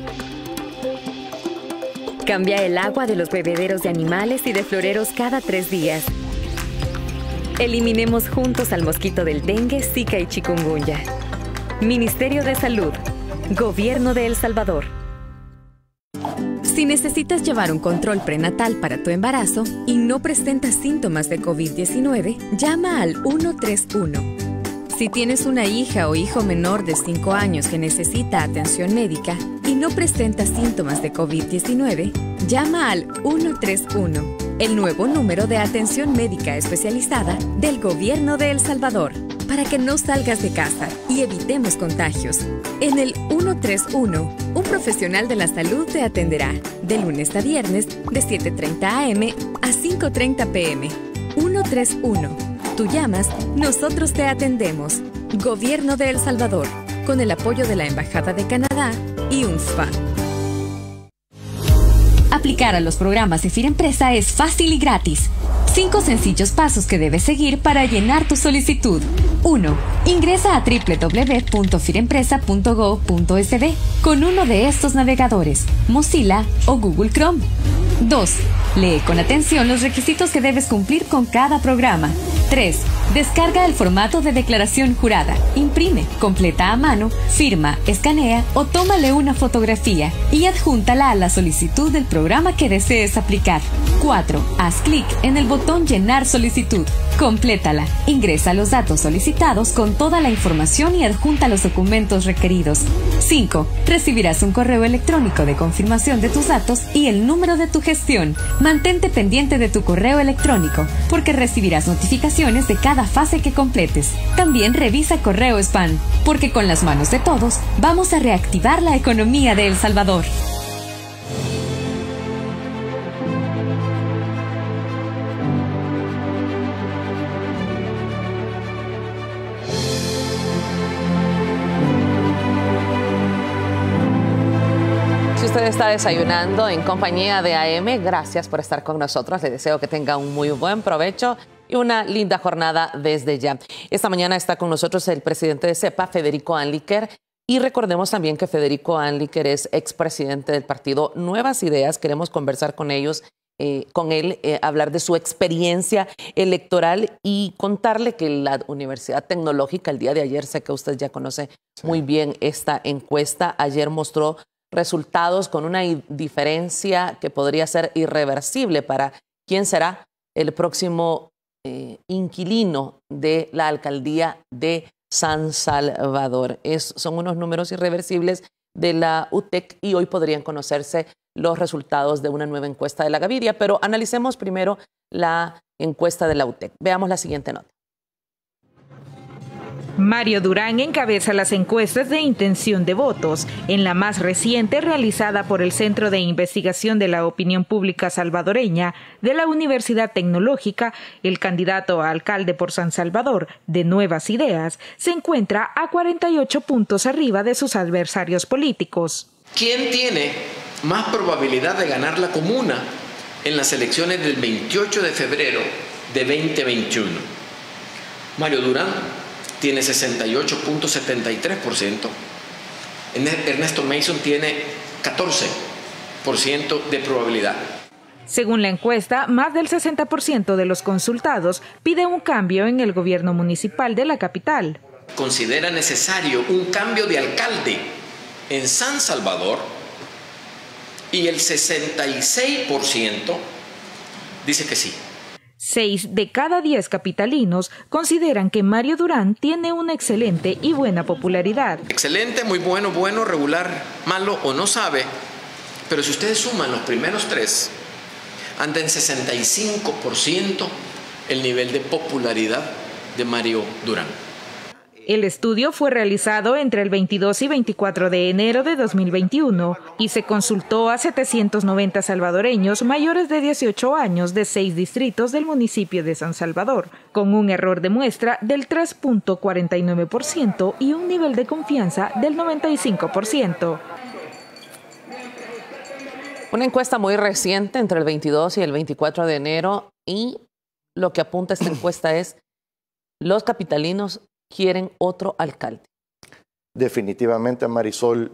Cambia el agua de los bebederos de animales y de floreros cada 3 días. Eliminemos juntos al mosquito del dengue, zika y chikungunya. Ministerio de Salud. Gobierno de El Salvador. Si necesitas llevar un control prenatal para tu embarazo y no presentas síntomas de COVID-19, llama al 131. Si tienes una hija o hijo menor de 5 años que necesita atención médica y no presenta síntomas de COVID-19, llama al 131, el nuevo número de atención médica especializada del Gobierno de El Salvador, para que no salgas de casa y evitemos contagios. En el 131, un profesional de la salud te atenderá de lunes a viernes de 7:30 a.m. a 5:30 p.m. 131. Tú llamas, nosotros te atendemos. Gobierno de El Salvador, con el apoyo de la Embajada de Canadá y UNSPA. Aplicar a los programas de Firempresa es fácil y gratis. 5 sencillos pasos que debes seguir para llenar tu solicitud. 1. Ingresa a www.firempresa.gov.sd con uno de estos navegadores, Mozilla o Google Chrome. 2. Lee con atención los requisitos que debes cumplir con cada programa. 3. Descarga el formato de declaración jurada, imprime, completa a mano, firma, escanea o tómale una fotografía y adjúntala a la solicitud del programa que desees aplicar. 4. Haz clic en el botón Llenar solicitud. Complétala. Ingresa los datos solicitados con toda la información y adjunta los documentos requeridos. 5. Recibirás un correo electrónico de confirmación de tus datos y el número de tu gestión. Mantente pendiente de tu correo electrónico, porque recibirás notificaciones de cada fase que completes. También revisa correo spam, porque con las manos de todos vamos a reactivar la economía de El Salvador. Usted está desayunando en compañía de AM. Gracias por estar con nosotros. Le deseo que tenga un muy buen provecho y una linda jornada desde ya. Esta mañana está con nosotros el presidente de CEPA, Federico Anliker. Y recordemos también que Federico Anliker es expresidente del partido Nuevas Ideas. Queremos conversar con él, hablar de su experiencia electoral y contarle que la Universidad Tecnológica, el día de ayer, sé que usted ya conoce muy bien esta encuesta, ayer mostró resultados con una diferencia que podría ser irreversible para quién será el próximo inquilino de la alcaldía de San Salvador. Son unos números irreversibles de la UTEC y hoy podrían conocerse los resultados de una nueva encuesta de la Gaviria, pero analicemos primero la encuesta de la UTEC. Veamos la siguiente nota. Mario Durán encabeza las encuestas de intención de votos. En la más reciente, realizada por el Centro de Investigación de la Opinión Pública Salvadoreña de la Universidad Tecnológica, el candidato a alcalde por San Salvador de Nuevas Ideas se encuentra a 48 puntos arriba de sus adversarios políticos. ¿Quién tiene más probabilidad de ganar la comuna en las elecciones del 28 de febrero de 2021? Mario Durán tiene 68.73%. Ernesto Mason tiene 14% de probabilidad. Según la encuesta, más del 60% de los consultados pide un cambio en el gobierno municipal de la capital. Considera necesario un cambio de alcalde en San Salvador y el 66% dice que sí. 6 de cada 10 capitalinos consideran que Mario Durán tiene una excelente y buena popularidad. Excelente, muy bueno, bueno, regular, malo o no sabe, pero si ustedes suman los primeros 3, anda en 65% el nivel de popularidad de Mario Durán. El estudio fue realizado entre el 22 y 24 de enero de 2021 y se consultó a 790 salvadoreños mayores de 18 años de 6 distritos del municipio de San Salvador, con un error de muestra del 3.49% y un nivel de confianza del 95%. Una encuesta muy reciente entre el 22 y el 24 de enero y lo que apunta esta encuesta es los capitalinos quieren otro alcalde. Definitivamente, Marisol,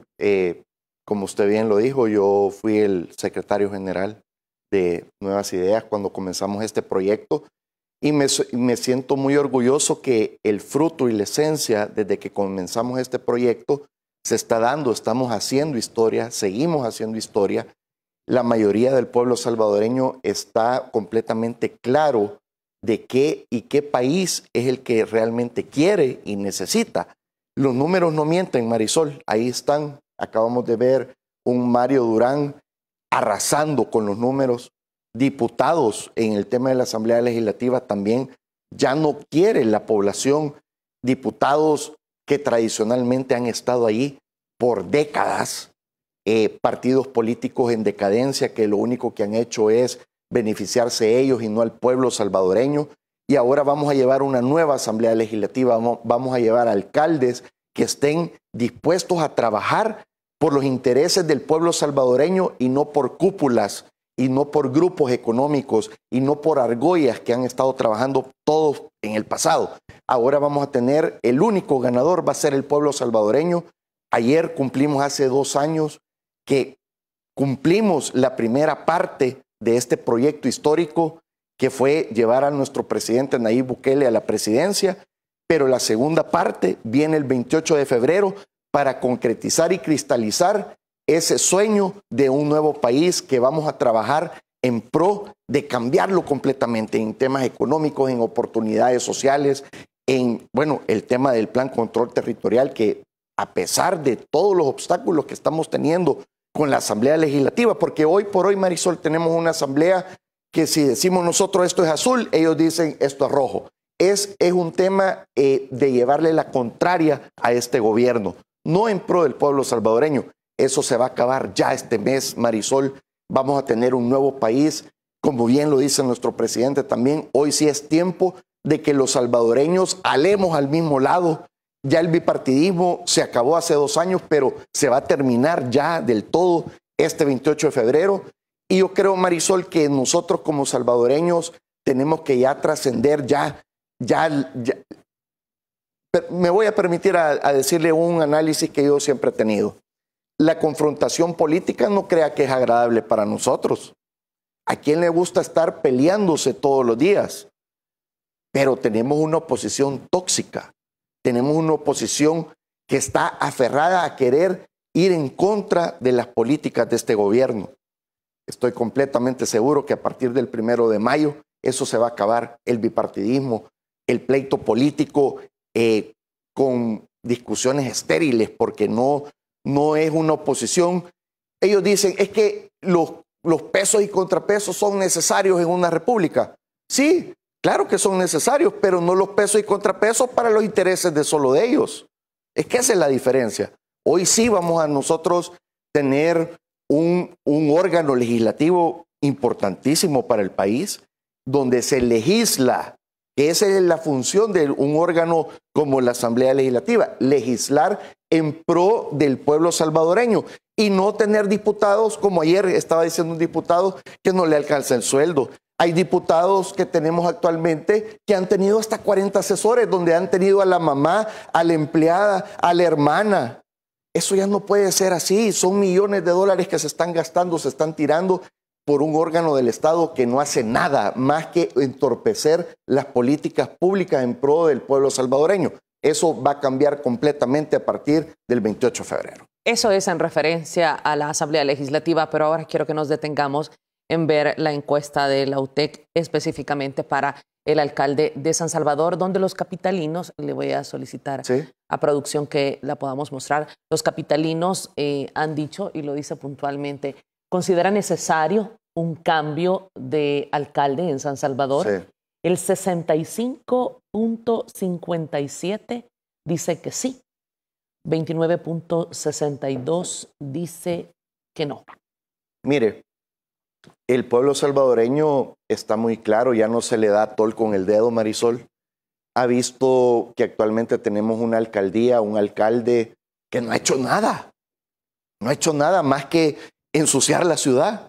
como usted bien lo dijo, yo fui el secretario general de Nuevas Ideas cuando comenzamos este proyecto y me siento muy orgulloso que el fruto y la esencia desde que comenzamos este proyecto se está dando. Estamos haciendo historia, seguimos haciendo historia. La mayoría del pueblo salvadoreño está completamente claro de qué y qué país es el que realmente quiere y necesita. Los números no mienten, Marisol, ahí están. Acabamos de ver un Mario Durán arrasando con los números. Diputados en el tema de la Asamblea Legislativa también ya no quiere la población. Diputados que tradicionalmente han estado ahí por décadas, partidos políticos en decadencia que lo único que han hecho es beneficiarse ellos y no al pueblo salvadoreño. Y ahora vamos a llevar una nueva Asamblea Legislativa, vamos a llevar alcaldes que estén dispuestos a trabajar por los intereses del pueblo salvadoreño y no por cúpulas y no por grupos económicos y no por argollas que han estado trabajando todos en el pasado. Ahora vamos a tener, el único ganador va a ser el pueblo salvadoreño. Ayer cumplimos hace 2 años que cumplimos la primera parte de este proyecto histórico que fue llevar a nuestro presidente Nayib Bukele a la presidencia, pero la segunda parte viene el 28 de febrero para concretizar y cristalizar ese sueño de un nuevo país que vamos a trabajar en pro de cambiarlo completamente en temas económicos, en oportunidades sociales, en, bueno, el tema del plan control territorial que a pesar de todos los obstáculos que estamos teniendo con la Asamblea Legislativa, porque hoy por hoy, Marisol, tenemos una asamblea que si decimos nosotros esto es azul, ellos dicen esto es rojo. Es un tema de llevarle la contraria a este gobierno, no en pro del pueblo salvadoreño. Eso se va a acabar ya este mes, Marisol. Vamos a tener un nuevo país, como bien lo dice nuestro presidente también. Hoy sí es tiempo de que los salvadoreños alemos al mismo lado. Ya el bipartidismo se acabó hace 2 años, pero se va a terminar ya del todo este 28 de febrero. Y yo creo, Marisol, que nosotros como salvadoreños tenemos que ya trascender, me voy a permitir a decirle un análisis que yo siempre he tenido. La confrontación política no crea que es agradable para nosotros. ¿A quién le gusta estar peleándose todos los días? Pero tenemos una oposición tóxica. Tenemos una oposición que está aferrada a querer ir en contra de las políticas de este gobierno. Estoy completamente seguro que a partir del 1 de mayo eso se va a acabar, el bipartidismo, el pleito político con discusiones estériles, porque no es una oposición. Ellos dicen, es que los pesos y contrapesos son necesarios en una república. Sí, claro que son necesarios, pero no los pesos y contrapesos para los intereses de solo de ellos. Es que esa es la diferencia. Hoy sí vamos a nosotros tener un órgano legislativo importantísimo para el país, donde se legisla, que esa es la función de un órgano como la Asamblea Legislativa, legislar en pro del pueblo salvadoreño y no tener diputados, como ayer estaba diciendo un diputado, que no le alcanza el sueldo. Hay diputados que tenemos actualmente que han tenido hasta 40 asesores, donde han tenido a la mamá, a la empleada, a la hermana. Eso ya no puede ser así. Son millones de dólares que se están gastando, se están tirando por un órgano del Estado que no hace nada más que entorpecer las políticas públicas en pro del pueblo salvadoreño. Eso va a cambiar completamente a partir del 28 de febrero. Eso es en referencia a la Asamblea Legislativa, pero ahora quiero que nos detengamos en ver la encuesta de la UTEC específicamente para el alcalde de San Salvador, donde los capitalinos, le voy a solicitar a producción que la podamos mostrar, los capitalinos han dicho, y lo dice puntualmente, considera necesario un cambio de alcalde en San Salvador. Sí. El 65.57 dice que sí, 29.62 dice que no. Mire, el pueblo salvadoreño está muy claro, ya no se le da tol con el dedo, Marisol. Ha visto que actualmente tenemos una alcaldía, un alcalde que no ha hecho nada. No ha hecho nada más que ensuciar la ciudad.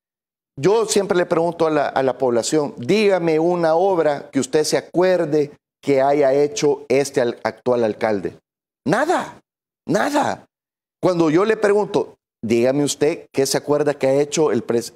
Yo siempre le pregunto a la población, dígame una obra que usted se acuerde que haya hecho este actual alcalde. Nada, nada. Cuando yo le pregunto, dígame usted qué se acuerda que ha hecho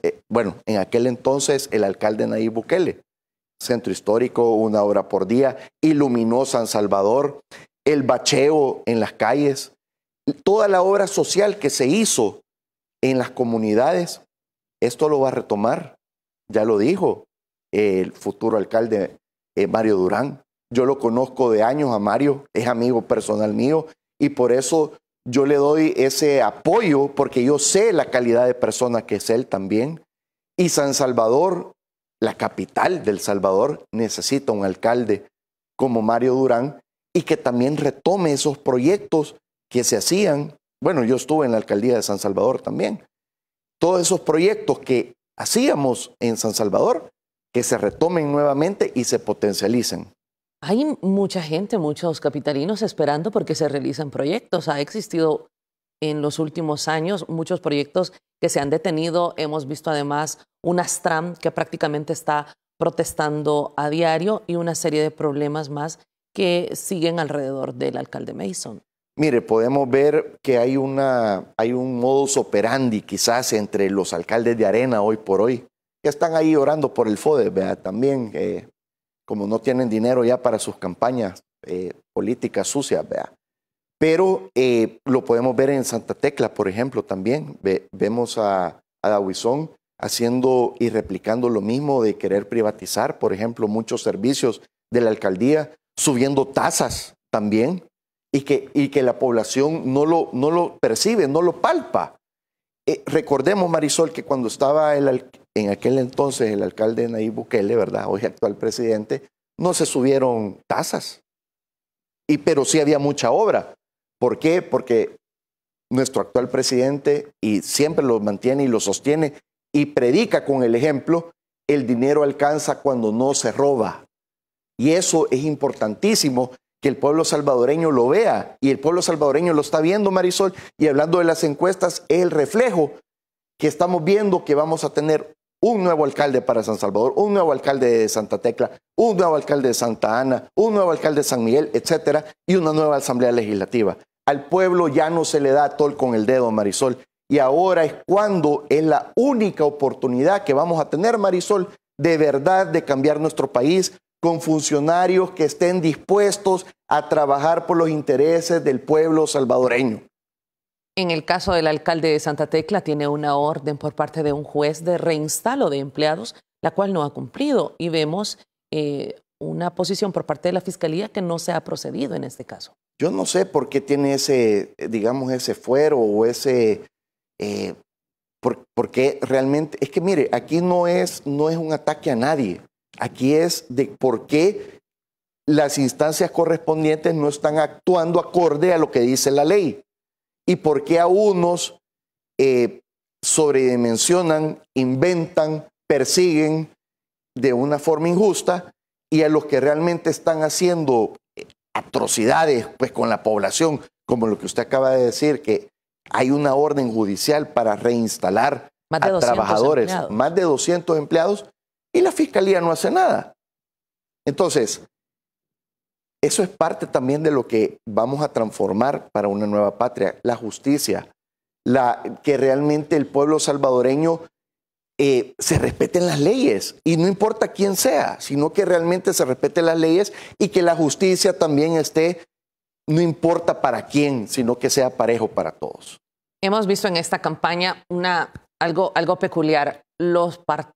en aquel entonces el alcalde Nayib Bukele. Centro histórico, una obra por día, iluminó San Salvador, el bacheo en las calles, toda la obra social que se hizo en las comunidades. Esto lo va a retomar, ya lo dijo el futuro alcalde Mario Durán. Yo lo conozco de años a Mario, es amigo personal mío y por eso yo le doy ese apoyo porque yo sé la calidad de persona que es él también. Y San Salvador, la capital del Salvador, necesita un alcalde como Mario Durán y que también retome esos proyectos que se hacían. Bueno, yo estuve en la alcaldía de San Salvador también. Todos esos proyectos que hacíamos en San Salvador, que se retomen nuevamente y se potencialicen. Hay mucha gente, muchos capitalinos esperando porque se realicen proyectos. Ha existido en los últimos años muchos proyectos que se han detenido. Hemos visto además una Astram que prácticamente está protestando a diario y una serie de problemas más que siguen alrededor del alcalde Mason. Mire, podemos ver que hay un modus operandi quizás entre los alcaldes de Arena hoy por hoy, que están ahí orando por el FODE, ¿verdad? También, como no tienen dinero ya para sus campañas políticas sucias, ¿verdad? Pero lo podemos ver en Santa Tecla, por ejemplo, también. Vemos a Dahuizón haciendo y replicando lo mismo de querer privatizar, por ejemplo, muchos servicios de la alcaldía, subiendo tasas también. Y que la población no lo percibe, no lo palpa. Recordemos, Marisol, que cuando estaba en aquel entonces el alcalde Nayib Bukele, ¿verdad? Hoy actual presidente, no se subieron tasas. Pero sí había mucha obra. ¿Por qué? Porque nuestro actual presidente, y siempre lo mantiene y lo sostiene, y predica con el ejemplo, el dinero alcanza cuando no se roba. Y eso es importantísimo, que el pueblo salvadoreño lo vea, y el pueblo salvadoreño lo está viendo, Marisol, y hablando de las encuestas, es el reflejo que estamos viendo que vamos a tener un nuevo alcalde para San Salvador, un nuevo alcalde de Santa Tecla, un nuevo alcalde de Santa Ana, un nuevo alcalde de San Miguel, etcétera, y una nueva asamblea legislativa. Al pueblo ya no se le da tol con el dedo, Marisol, y ahora es cuando es la única oportunidad que vamos a tener, Marisol, de verdad de cambiar nuestro país, con funcionarios que estén dispuestos a trabajar por los intereses del pueblo salvadoreño. En el caso del alcalde de Santa Tecla, tiene una orden por parte de un juez de reinstalo de empleados, la cual no ha cumplido. Y vemos una posición por parte de la Fiscalía que no se ha procedido en este caso. Yo no sé por qué tiene ese, digamos, ese fuero o ese... porque realmente, es que mire, aquí no es un ataque a nadie. Aquí es de por qué las instancias correspondientes no están actuando acorde a lo que dice la ley y por qué a unos sobredimensionan, inventan, persiguen de una forma injusta y a los que realmente están haciendo atrocidades pues, con la población, como lo que usted acaba de decir, que hay una orden judicial para reinstalar a trabajadores, más de 200 empleados, y la Fiscalía no hace nada. Entonces, eso es parte también de lo que vamos a transformar para una nueva patria, la justicia, que realmente el pueblo salvadoreño se respeten las leyes, y no importa quién sea, sino que realmente se respeten las leyes y que la justicia también esté, no importa para quién, sino que sea parejo para todos. Hemos visto en esta campaña algo peculiar. los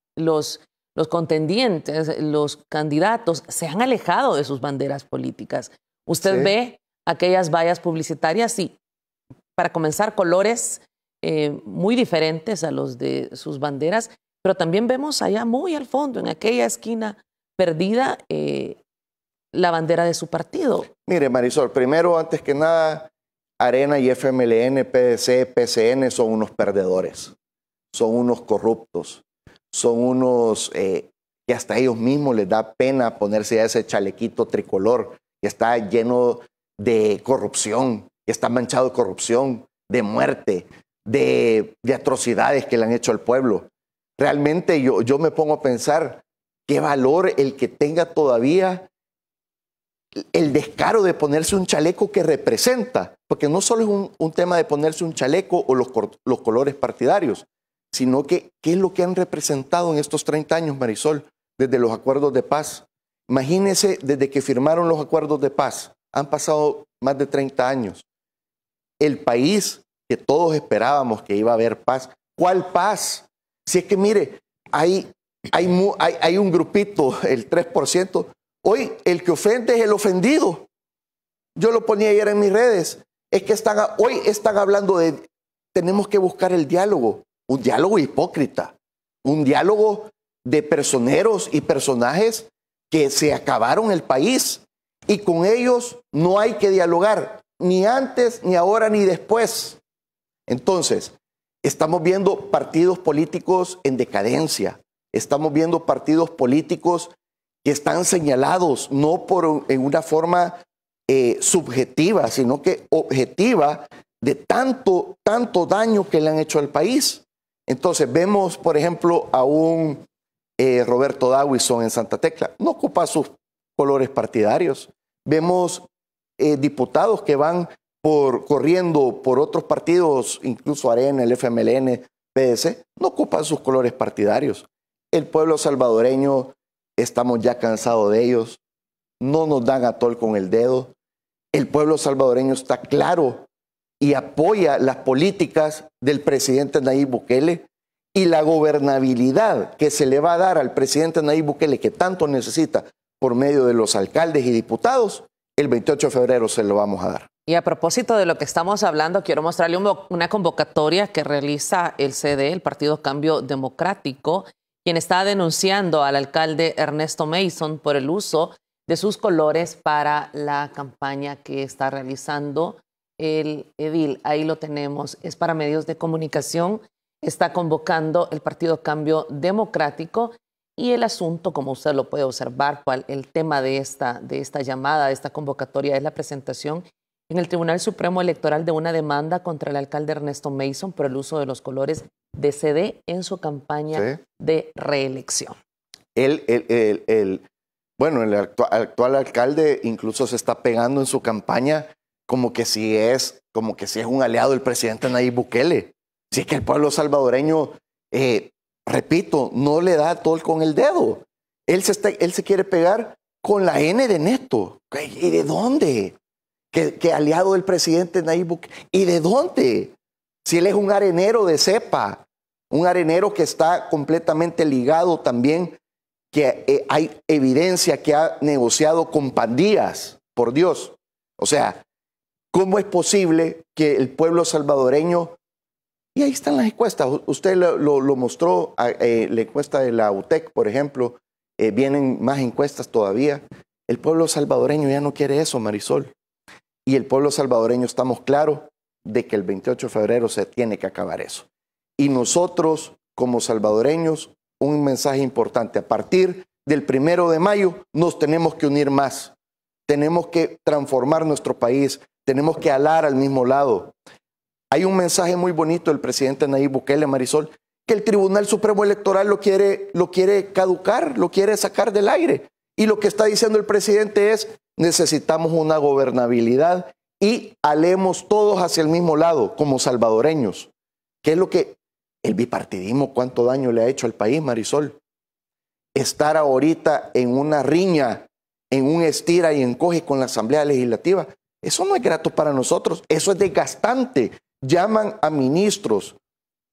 contendientes, los candidatos, se han alejado de sus banderas políticas. Usted ve aquellas vallas publicitarias y, para comenzar, colores muy diferentes a los de sus banderas, pero también vemos allá muy al fondo, en aquella esquina perdida, la bandera de su partido. Mire, Marisol, primero, antes que nada, Arena y FMLN, PDC, PCN son unos perdedores, son unos corruptos, son unos que hasta ellos mismos les da pena ponerse a ese chalequito tricolor que está lleno de corrupción, que está manchado de corrupción, de muerte, de atrocidades que le han hecho al pueblo. Realmente yo me pongo a pensar qué valor el que tenga todavía el descaro de ponerse un chaleco que representa, porque no solo es un tema de ponerse un chaleco o los colores partidarios, sino que qué es lo que han representado en estos 30 años, Marisol, desde los acuerdos de paz. Imagínense, desde que firmaron los acuerdos de paz, han pasado más de 30 años. El país que todos esperábamos que iba a haber paz, ¿cuál paz? Si es que, mire, hay un grupito, el 3%, hoy el que ofende es el ofendido. Yo lo ponía ayer en mis redes, es que hoy están hablando de, tenemos que buscar el diálogo, un diálogo hipócrita, un diálogo de personeros y personajes que se acabaron el país y con ellos no hay que dialogar, ni antes, ni ahora, ni después. Entonces, estamos viendo partidos políticos en decadencia, estamos viendo partidos políticos que están señalados no en una forma subjetiva, sino que objetiva de tanto daño que le han hecho al país. Entonces, vemos, por ejemplo, a un Roberto Dawison en Santa Tecla, no ocupa sus colores partidarios. Vemos diputados que van corriendo por otros partidos, incluso Arena, el FMLN, PDC, no ocupan sus colores partidarios. El pueblo salvadoreño, estamos ya cansados de ellos, no nos dan atol con el dedo. El pueblo salvadoreño está claro y apoya las políticas del presidente Nayib Bukele y la gobernabilidad que se le va a dar al presidente Nayib Bukele, que tanto necesita por medio de los alcaldes y diputados, el 28 de febrero se lo vamos a dar. Y a propósito de lo que estamos hablando, quiero mostrarle una convocatoria que realiza el CD, el Partido Cambio Democrático, quien está denunciando al alcalde Ernesto Mason por el uso de sus colores para la campaña que está realizando el edil. Ahí lo tenemos, es para medios de comunicación, está convocando el Partido Cambio Democrático y el asunto, como usted lo puede observar, el tema de esta llamada, de esta convocatoria es la presentación en el Tribunal Supremo Electoral de una demanda contra el alcalde Ernesto Mason por el uso de los colores de CD en su campaña de reelección. El actual alcalde incluso se está pegando en su campaña como que si es un aliado del presidente Nayib Bukele. Si es que el pueblo salvadoreño, repito, no le da atol con el dedo. Él se quiere pegar con la N de Neto. ¿Y de dónde? Que aliado del presidente Nayib Bukele. ¿Y de dónde? Si él es un arenero de cepa, un arenero que está completamente ligado también, que hay evidencia que ha negociado con pandillas, por Dios. O sea, ¿cómo es posible que el pueblo salvadoreño, y ahí están las encuestas, usted lo mostró, la encuesta de la UTEC, por ejemplo, vienen más encuestas todavía, el pueblo salvadoreño ya no quiere eso, Marisol. Y el pueblo salvadoreño estamos claros de que el 28 de febrero se tiene que acabar eso. Y nosotros, como salvadoreños, un mensaje importante. A partir del 1 de mayo nos tenemos que unir más. Tenemos que transformar nuestro país. Tenemos que alar al mismo lado. Hay un mensaje muy bonito del presidente Nayib Bukele, Marisol, que el Tribunal Supremo Electoral lo quiere caducar, lo quiere sacar del aire. Y lo que está diciendo el presidente es: necesitamos una gobernabilidad y alemos todos hacia el mismo lado, como salvadoreños. ¿Qué es lo que el bipartidismo, cuánto daño le ha hecho al país, Marisol? Estar ahorita en una riña, en un estira y encoge con la Asamblea Legislativa, eso no es grato para nosotros, eso es desgastante. Llaman a ministros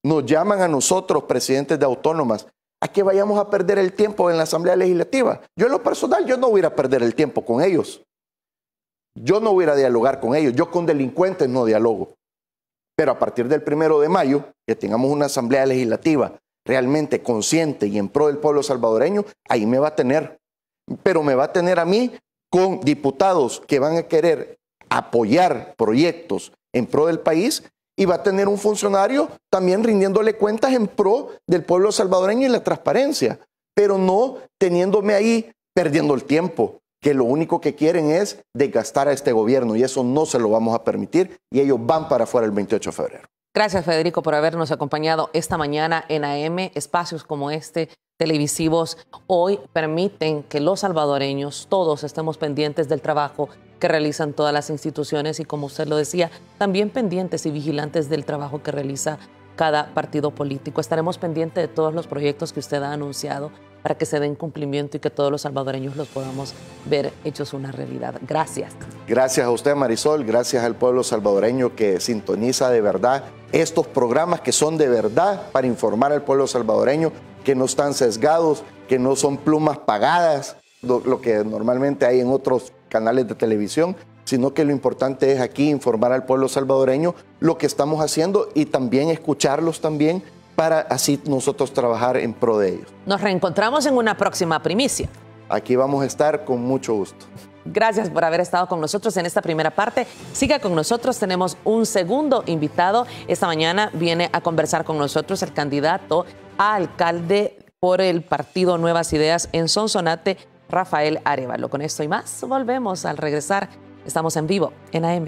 nos llaman a nosotros, presidentes de autónomas, a que vayamos a perder el tiempo en la Asamblea Legislativa. Yo en lo personal, yo no voy a ir a perder el tiempo con ellos. Yo no voy a ir a dialogar con ellos. Yo con delincuentes no dialogo. Pero a partir del 1 de mayo, que tengamos una Asamblea Legislativa realmente consciente y en pro del pueblo salvadoreño, ahí me va a tener. Pero me va a tener a mí con diputados que van a querer apoyar proyectos en pro del país, y va a tener un funcionario también rindiéndole cuentas en pro del pueblo salvadoreño y la transparencia, pero no teniéndome ahí perdiendo el tiempo, que lo único que quieren es desgastar a este gobierno, y eso no se lo vamos a permitir, y ellos van para afuera el 28 de febrero. Gracias, Federico, por habernos acompañado esta mañana en AM. Espacios como este, televisivos, hoy permiten que los salvadoreños todos estemos pendientes del trabajo que realizan todas las instituciones y, como usted lo decía, también pendientes y vigilantes del trabajo que realiza cada partido político. Estaremos pendientes de todos los proyectos que usted ha anunciado para que se den cumplimiento y que todos los salvadoreños los podamos ver hechos una realidad. Gracias. Gracias a usted, Marisol. Gracias al pueblo salvadoreño que sintoniza de verdad estos programas que son de verdad para informar al pueblo salvadoreño, que no están sesgados, que no son plumas pagadas, lo que normalmente hay en otros canales de televisión, sino que lo importante es aquí informar al pueblo salvadoreño lo que estamos haciendo y también escucharlos también para así nosotros trabajar en pro de ellos. Nos reencontramos en una próxima primicia. Aquí vamos a estar con mucho gusto. Gracias por haber estado con nosotros en esta primera parte. Siga con nosotros, tenemos un segundo invitado. Esta mañana viene a conversar con nosotros el candidato a alcalde por el partido Nuevas Ideas en Sonsonate, Rafael Arévalo. Con esto y más, volvemos al regresar. Estamos en vivo en AM.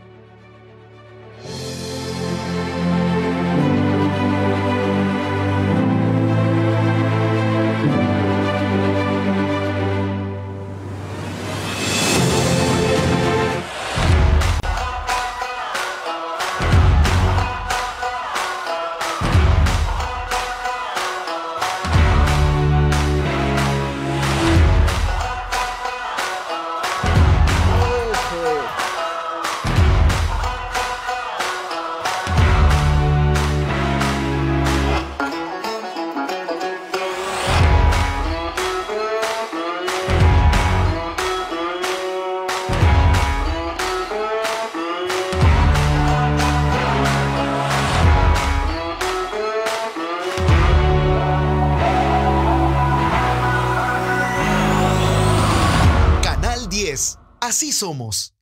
Así somos.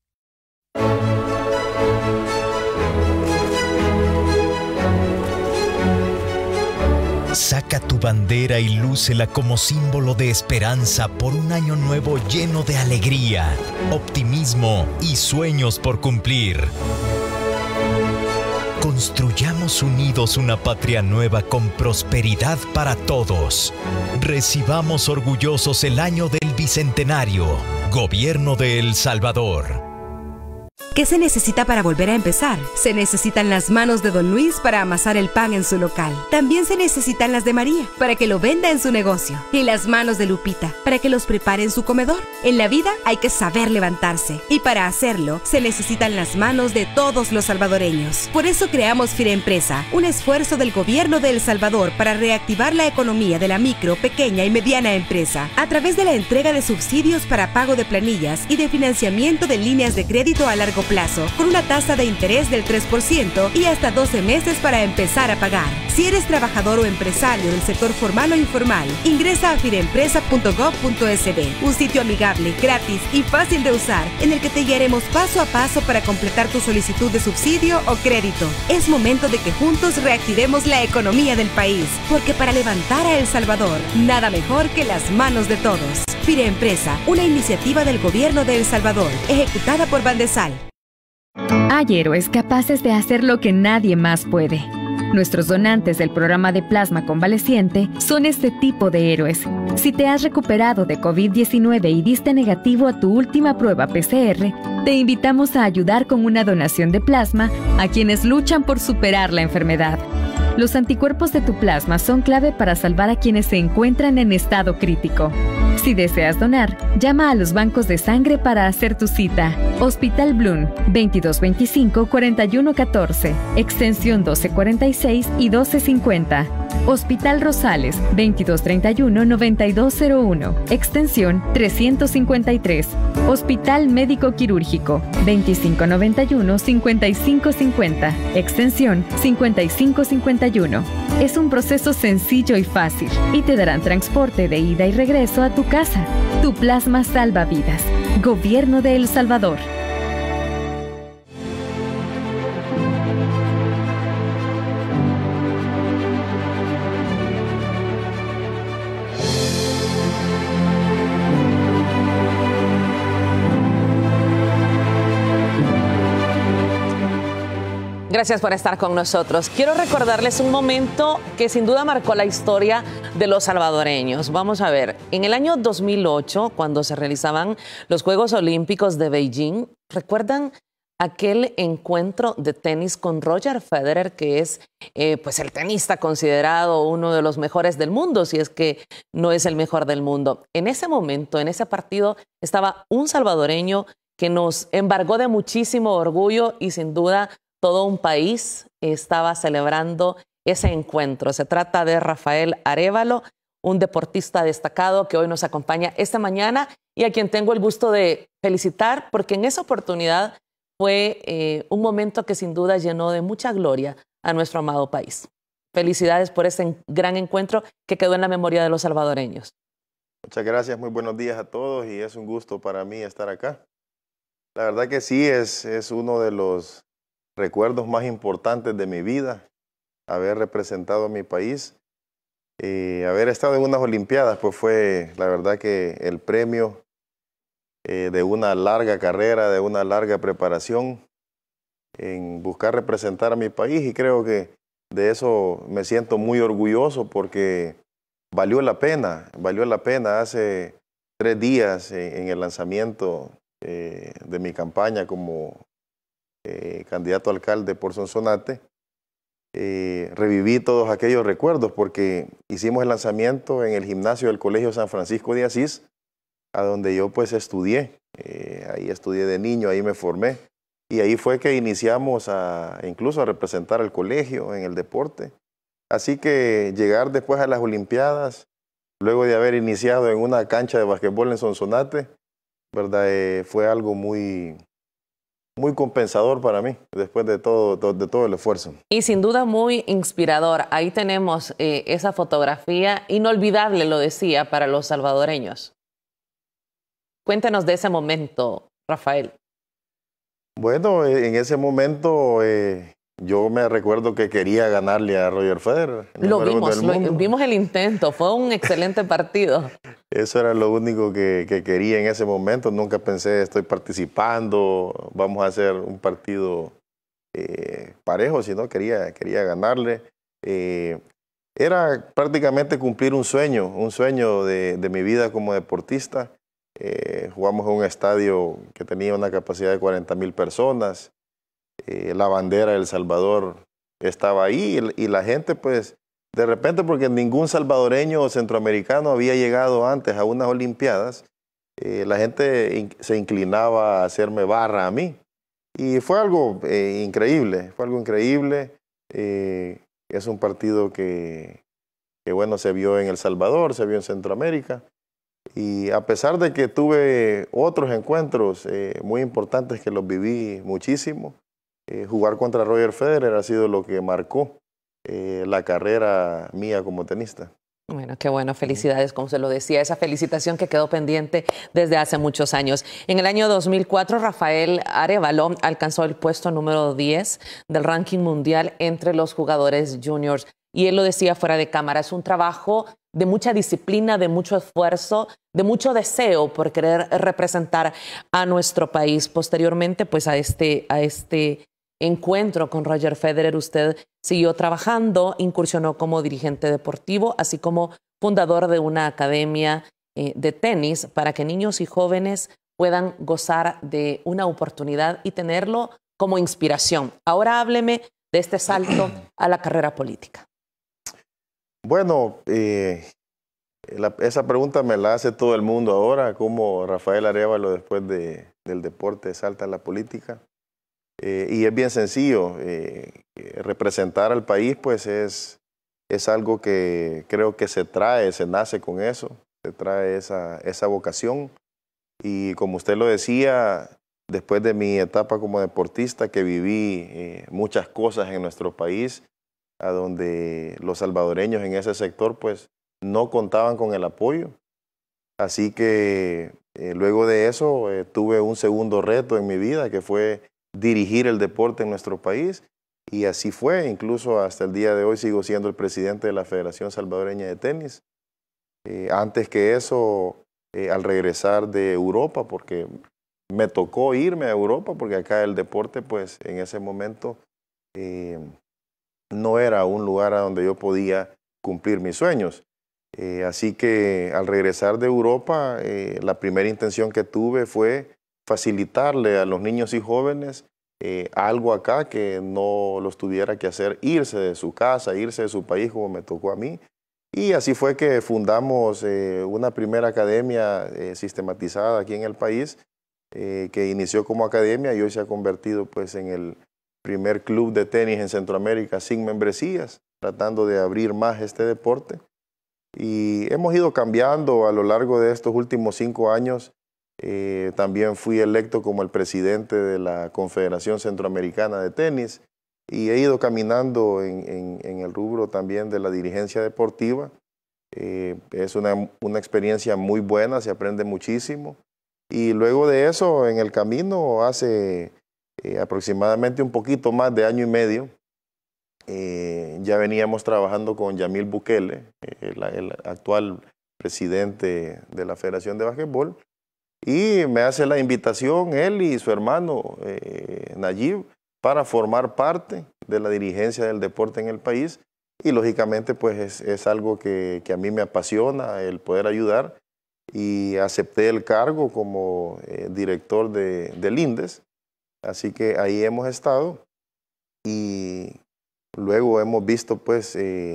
Saca tu bandera y lúcela como símbolo de esperanza por un año nuevo lleno de alegría, optimismo y sueños por cumplir. Construyamos unidos una patria nueva con prosperidad para todos. Recibamos orgullosos el año del Bicentenario. Gobierno de El Salvador. ¿Qué se necesita para volver a empezar? Se necesitan las manos de Don Luis para amasar el pan en su local. También se necesitan las de María para que lo venda en su negocio. Y las manos de Lupita para que los prepare en su comedor. En la vida hay que saber levantarse. Y para hacerlo, se necesitan las manos de todos los salvadoreños. Por eso creamos Firempresa, un esfuerzo del gobierno de El Salvador para reactivar la economía de la micro, pequeña y mediana empresa, a través de la entrega de subsidios para pago de planillas y de financiamiento de líneas de crédito a largo plazo, con una tasa de interés del 3% y hasta 12 meses para empezar a pagar. Si eres trabajador o empresario del sector formal o informal, ingresa a firempresa.gov.sb, un sitio amigable, gratis y fácil de usar, en el que te guiaremos paso a paso para completar tu solicitud de subsidio o crédito. Es momento de que juntos reactivemos la economía del país, porque para levantar a El Salvador, nada mejor que las manos de todos. Firempresa, una iniciativa del gobierno de El Salvador, ejecutada por Bandesal. Hay héroes capaces de hacer lo que nadie más puede. Nuestros donantes del programa de plasma convaleciente son este tipo de héroes. Si te has recuperado de COVID-19 y diste negativo a tu última prueba PCR, te invitamos a ayudar con una donación de plasma a quienes luchan por superar la enfermedad. Los anticuerpos de tu plasma son clave para salvar a quienes se encuentran en estado crítico. Si deseas donar, llama a los bancos de sangre para hacer tu cita. Hospital Bloom, 2225-4114, extensión 1246 y 1250. Hospital Rosales, 2231-9201, extensión 353. Hospital Médico Quirúrgico, 2591-5550, extensión 5551. Es un proceso sencillo y fácil y te darán transporte de ida y regreso a tu casa. Tu plasma salva vidas. Gobierno de El Salvador. Gracias por estar con nosotros. Quiero recordarles un momento que sin duda marcó la historia de los salvadoreños. Vamos a ver, en el año 2008, cuando se realizaban los Juegos Olímpicos de Beijing, ¿recuerdan aquel encuentro de tenis con Roger Federer, que es pues el tenista considerado uno de los mejores del mundo, si es que no es el mejor del mundo? En ese momento, en ese partido, estaba un salvadoreño que nos embargó de muchísimo orgullo y sin duda todo un país estaba celebrando ese encuentro. Se trata de Rafael Arévalo, un deportista destacado que hoy nos acompaña esta mañana y a quien tengo el gusto de felicitar porque en esa oportunidad fue un momento que sin duda llenó de mucha gloria a nuestro amado país. Felicidades por ese gran encuentro que quedó en la memoria de los salvadoreños. Muchas gracias, muy buenos días a todos y es un gusto para mí estar acá. La verdad que sí, es uno de los recuerdos más importantes de mi vida, haber representado a mi país. Haber estado en unas Olimpiadas, pues fue la verdad que el premio de una larga carrera, de una larga preparación en buscar representar a mi país y creo que de eso me siento muy orgulloso porque valió la pena hace 3 días en el lanzamiento de mi campaña como candidato a alcalde por Sonsonate. Reviví todos aquellos recuerdos porque hicimos el lanzamiento en el gimnasio del Colegio San Francisco de Asís, a donde yo pues estudié. Ahí estudié de niño, ahí me formé y ahí fue que iniciamos incluso a representar al colegio en el deporte. Así que llegar después a las Olimpiadas, luego de haber iniciado en una cancha de basquetbol en Sonsonate, ¿verdad? Fue algo muy compensador para mí, después de todo el esfuerzo. Y sin duda muy inspirador. Ahí tenemos esa fotografía inolvidable, lo decía, para los salvadoreños. Cuéntanos de ese momento, Rafael. Bueno, en ese momento yo me recuerdo que quería ganarle a Roger Federer. Lo vimos el intento, fue un excelente partido. Eso era lo único que quería en ese momento. Nunca pensé, estoy participando, vamos a hacer un partido parejo, sino quería ganarle. Era prácticamente cumplir un sueño de mi vida como deportista. Jugamos en un estadio que tenía una capacidad de 40,000 personas. La bandera de El Salvador estaba ahí y la gente pues de repente, porque ningún salvadoreño o centroamericano había llegado antes a unas Olimpiadas, la gente se inclinaba a hacerme barra a mí. Y fue algo increíble, es un partido que bueno, se vio en El Salvador, se vio en Centroamérica. Y a pesar de que tuve otros encuentros muy importantes que los viví muchísimo, jugar contra Roger Federer ha sido lo que marcó la carrera mía como tenista. Bueno, qué bueno, felicidades, como se lo decía, esa felicitación que quedó pendiente desde hace muchos años. En el año 2004, Rafael Arévalo alcanzó el puesto número 10 del ranking mundial entre los jugadores juniors. Y él lo decía fuera de cámara, es un trabajo de mucha disciplina, de mucho esfuerzo, de mucho deseo por querer representar a nuestro país. Posteriormente, pues a este encuentro con Roger Federer, usted siguió trabajando, incursionó como dirigente deportivo, así como fundador de una academia de tenis para que niños y jóvenes puedan gozar de una oportunidad y tenerlo como inspiración. Ahora hábleme de este salto a la carrera política. Bueno, esa pregunta me la hace todo el mundo ahora, cómo Rafael Arévalo después del deporte salta a la política. Y es bien sencillo, representar al país pues es algo que creo que se nace con eso, se trae esa vocación. Y como usted lo decía, después de mi etapa como deportista, que viví muchas cosas en nuestro país, a donde los salvadoreños en ese sector pues no contaban con el apoyo. Así que luego de eso tuve un segundo reto en mi vida, que fue dirigir el deporte en nuestro país, y así fue. Incluso hasta el día de hoy sigo siendo el presidente de la Federación Salvadoreña de Tenis. Antes que eso, al regresar de Europa, porque me tocó irme a Europa, porque acá el deporte pues en ese momento no era un lugar a donde yo podía cumplir mis sueños. Así que al regresar de Europa, la primera intención que tuve fue facilitarle a los niños y jóvenes algo acá que no los tuviera que hacer irse de su casa, irse de su país como me tocó a mí. Y así fue que fundamos una primera academia sistematizada aquí en el país, que inició como academia y hoy se ha convertido pues en el primer club de tenis en Centroamérica sin membresías, tratando de abrir más este deporte. Y hemos ido cambiando a lo largo de estos últimos 5 años. También fui electo como el presidente de la Confederación Centroamericana de Tenis y he ido caminando en el rubro también de la dirigencia deportiva. Es una experiencia muy buena, se aprende muchísimo. Y luego de eso, en el camino, hace aproximadamente un poquito más de 1 año y medio, ya veníamos trabajando con Yamil Bukele, el actual presidente de la Federación de Básquetbol, y me hace la invitación él y su hermano Nayib para formar parte de la dirigencia del deporte en el país. Y lógicamente pues es algo que a mí me apasiona, el poder ayudar, y acepté el cargo como director del INDES. Así que ahí hemos estado y luego hemos visto pues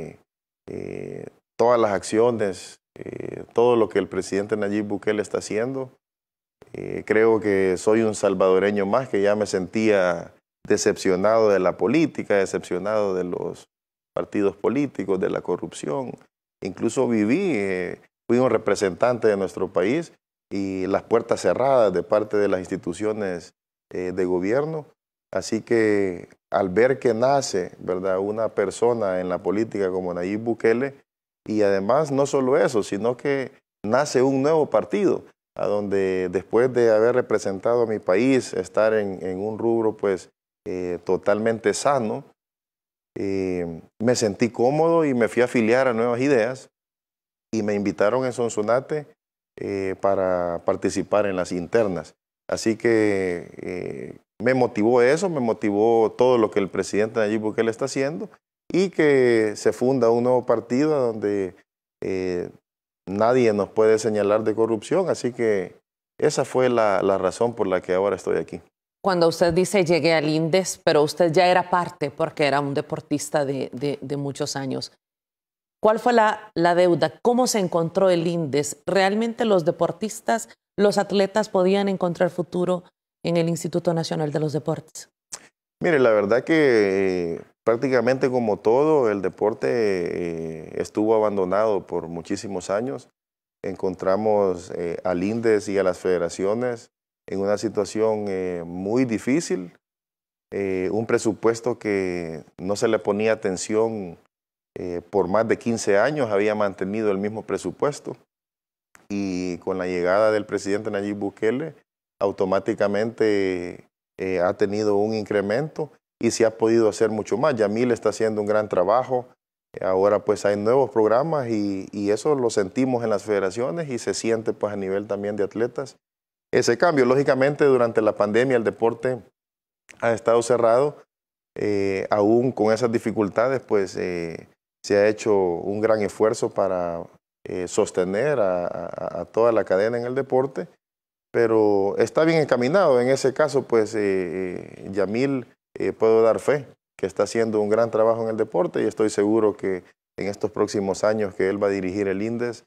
todas las acciones, todo lo que el presidente Nayib Bukele está haciendo. Creo que soy un salvadoreño más, que ya me sentía decepcionado de la política, decepcionado de los partidos políticos, de la corrupción. Incluso fui un representante de nuestro país y las puertas cerradas de parte de las instituciones de gobierno. Así que al ver que nace, ¿verdad?, una persona en la política como Nayib Bukele, y además no solo eso, sino que nace un nuevo partido, a donde después de haber representado a mi país, estar en un rubro pues totalmente sano, me sentí cómodo y me fui a afiliar a Nuevas Ideas y me invitaron en Sonsonate para participar en las internas. Así que me motivó eso, me motivó todo lo que el presidente Nayib Bukele está haciendo y que se funda un nuevo partido donde nadie nos puede señalar de corrupción. Así que esa fue la razón por la que ahora estoy aquí. Cuando usted dice llegué al INDES, pero usted ya era parte porque era un deportista de muchos años. ¿Cuál fue la deuda? ¿Cómo se encontró el INDES? ¿Realmente los deportistas, los atletas podían encontrar futuro en el Instituto Nacional de los Deportes? Mire, la verdad que prácticamente como todo, el deporte estuvo abandonado por muchísimos años. Encontramos al INDES y a las federaciones en una situación muy difícil, un presupuesto que no se le ponía atención por más de 15 años, había mantenido el mismo presupuesto, y con la llegada del presidente Nayib Bukele automáticamente ha tenido un incremento y se ha podido hacer mucho más. Yamil está haciendo un gran trabajo, ahora pues hay nuevos programas y eso lo sentimos en las federaciones y se siente pues a nivel también de atletas. Ese cambio, lógicamente durante la pandemia el deporte ha estado cerrado, aún con esas dificultades pues se ha hecho un gran esfuerzo para sostener a toda la cadena en el deporte, pero está bien encaminado. En ese caso pues Yamil, puedo dar fe que está haciendo un gran trabajo en el deporte y estoy seguro que en estos próximos años que él va a dirigir el INDES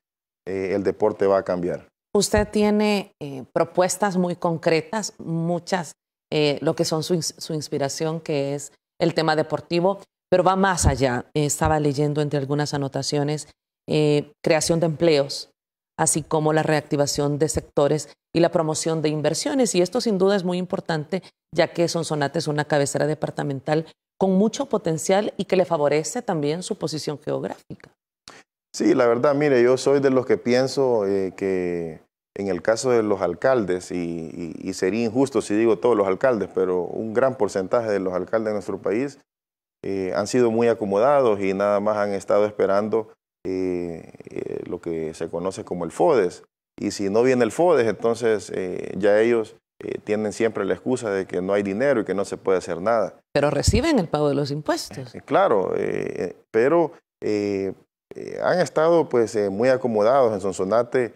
el deporte va a cambiar. Usted tiene propuestas muy concretas, muchas, lo que son su inspiración, que es el tema deportivo, pero va más allá. Estaba leyendo entre algunas anotaciones creación de empleos, así como la reactivación de sectores y la promoción de inversiones. Y esto sin duda es muy importante, ya que Sonsonate es una cabecera departamental con mucho potencial y que le favorece también su posición geográfica. Sí, la verdad, mire, yo soy de los que pienso que en el caso de los alcaldes, y sería injusto si digo todos los alcaldes, pero un gran porcentaje de los alcaldes de nuestro país han sido muy acomodados y nada más han estado esperando lo que se conoce como el FODES. Y si no viene el FODES, entonces ya ellos tienen siempre la excusa de que no hay dinero y que no se puede hacer nada. Pero reciben el pago de los impuestos. Claro, pero han estado pues muy acomodados en Sonsonate.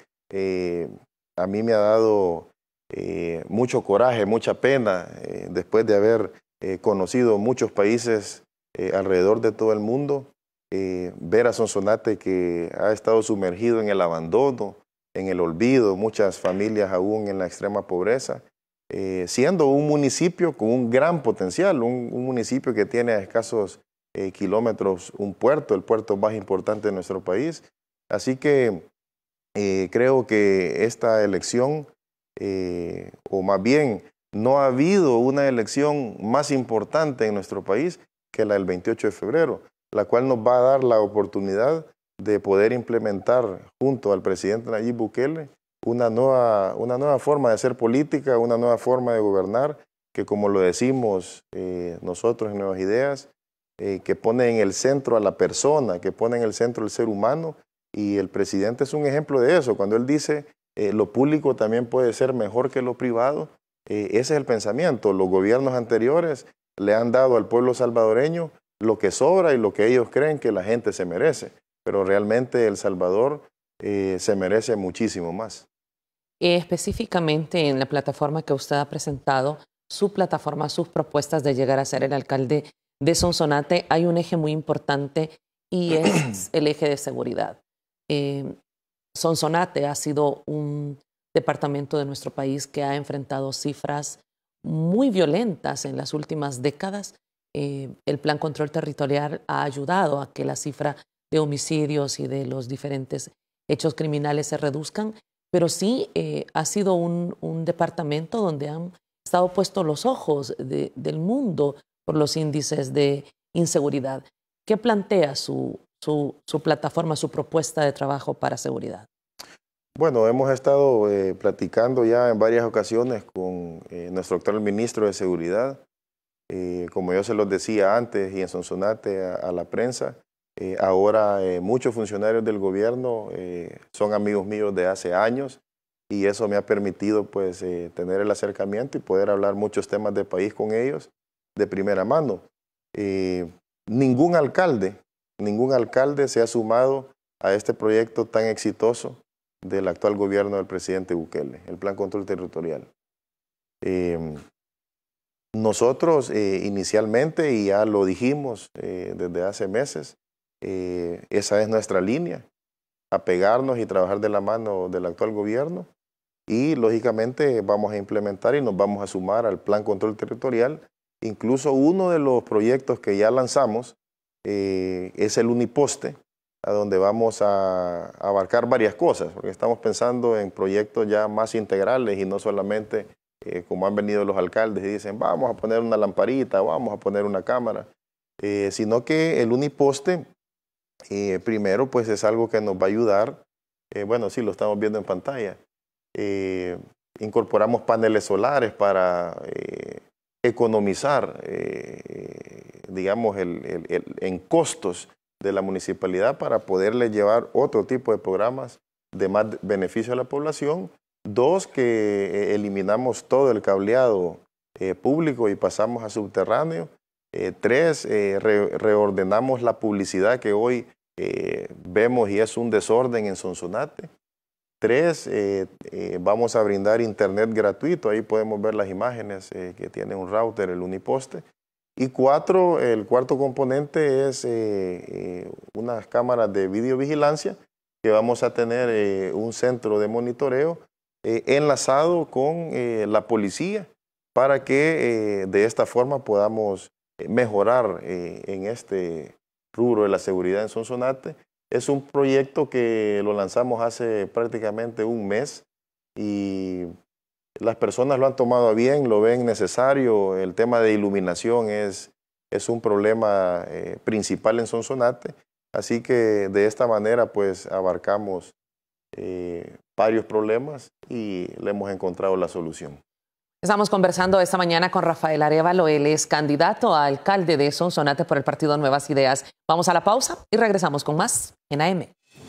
A mí me ha dado mucho coraje, mucha pena, después de haber conocido muchos países alrededor de todo el mundo, ver a Sonsonate que ha estado sumergido en el abandono, en el olvido, muchas familias aún en la extrema pobreza, siendo un municipio con un gran potencial, un municipio que tiene a escasos kilómetros un puerto, el puerto más importante de nuestro país. Así que creo que esta elección, o más bien, no ha habido una elección más importante en nuestro país que la del 28 de febrero, la cual nos va a dar la oportunidad de poder implementar junto al presidente Nayib Bukele una nueva forma de hacer política, una nueva forma de gobernar, que como lo decimos nosotros en Nuevas Ideas, que pone en el centro a la persona, que pone en el centro el ser humano, y el presidente es un ejemplo de eso. Cuando él dice lo público también puede ser mejor que lo privado, ese es el pensamiento. Los gobiernos anteriores le han dado al pueblo salvadoreño lo que sobra y lo que ellos creen que la gente se merece, pero realmente El Salvador se merece muchísimo más. Específicamente en la plataforma que usted ha presentado, su plataforma, sus propuestas de llegar a ser el alcalde de Sonsonate, hay un eje muy importante y es el eje de seguridad. Sonsonate ha sido un departamento de nuestro país que ha enfrentado cifras muy violentas en las últimas décadas. El Plan Control Territorial ha ayudado a que la cifra de homicidios y de los diferentes hechos criminales se reduzcan, pero sí ha sido un departamento donde han estado puestos los ojos del mundo por los índices de inseguridad. ¿Qué plantea su plataforma, su propuesta de trabajo para seguridad? Bueno, hemos estado platicando ya en varias ocasiones con nuestro actual ministro de Seguridad. Como yo se los decía antes y en Sonsonate a la prensa, ahora muchos funcionarios del gobierno son amigos míos de hace años y eso me ha permitido pues tener el acercamiento y poder hablar muchos temas de país con ellos de primera mano. Ningún alcalde se ha sumado a este proyecto tan exitoso del actual gobierno del presidente Bukele, el Plan Control Territorial. Nosotros inicialmente, y ya lo dijimos desde hace meses, esa es nuestra línea, apegarnos y trabajar de la mano del actual gobierno y lógicamente vamos a implementar y nos vamos a sumar al Plan Control Territorial. Incluso uno de los proyectos que ya lanzamos es el Uniposte, a donde vamos a abarcar varias cosas, porque estamos pensando en proyectos ya más integrales y no solamente como han venido los alcaldes y dicen vamos a poner una lamparita, vamos a poner una cámara, sino que el Uniposte primero pues es algo que nos va a ayudar, bueno sí lo estamos viendo en pantalla, incorporamos paneles solares para economizar digamos en costos de la municipalidad para poderle llevar otro tipo de programas de más beneficio a la población. Dos, que eliminamos todo el cableado público y pasamos a subterráneo. Tres, reordenamos la publicidad que hoy vemos y es un desorden en Sonsonate. Tres, vamos a brindar internet gratuito, ahí podemos ver las imágenes que tiene un router, el Uniposte. Y cuatro, el cuarto componente es unas cámaras de videovigilancia que vamos a tener un centro de monitoreo enlazado con la policía para que de esta forma podamos mejorar en este rubro de la seguridad en Sonsonate. Es un proyecto que lo lanzamos hace prácticamente un mes y las personas lo han tomado a bien, lo ven necesario. El tema de iluminación es un problema principal en Sonsonate, así que de esta manera pues abarcamos varios problemas y le hemos encontrado la solución. Estamos conversando esta mañana con Rafael Arévalo, él es candidato a alcalde de Sonsonate por el partido Nuevas Ideas. Vamos a la pausa y regresamos con más en AM.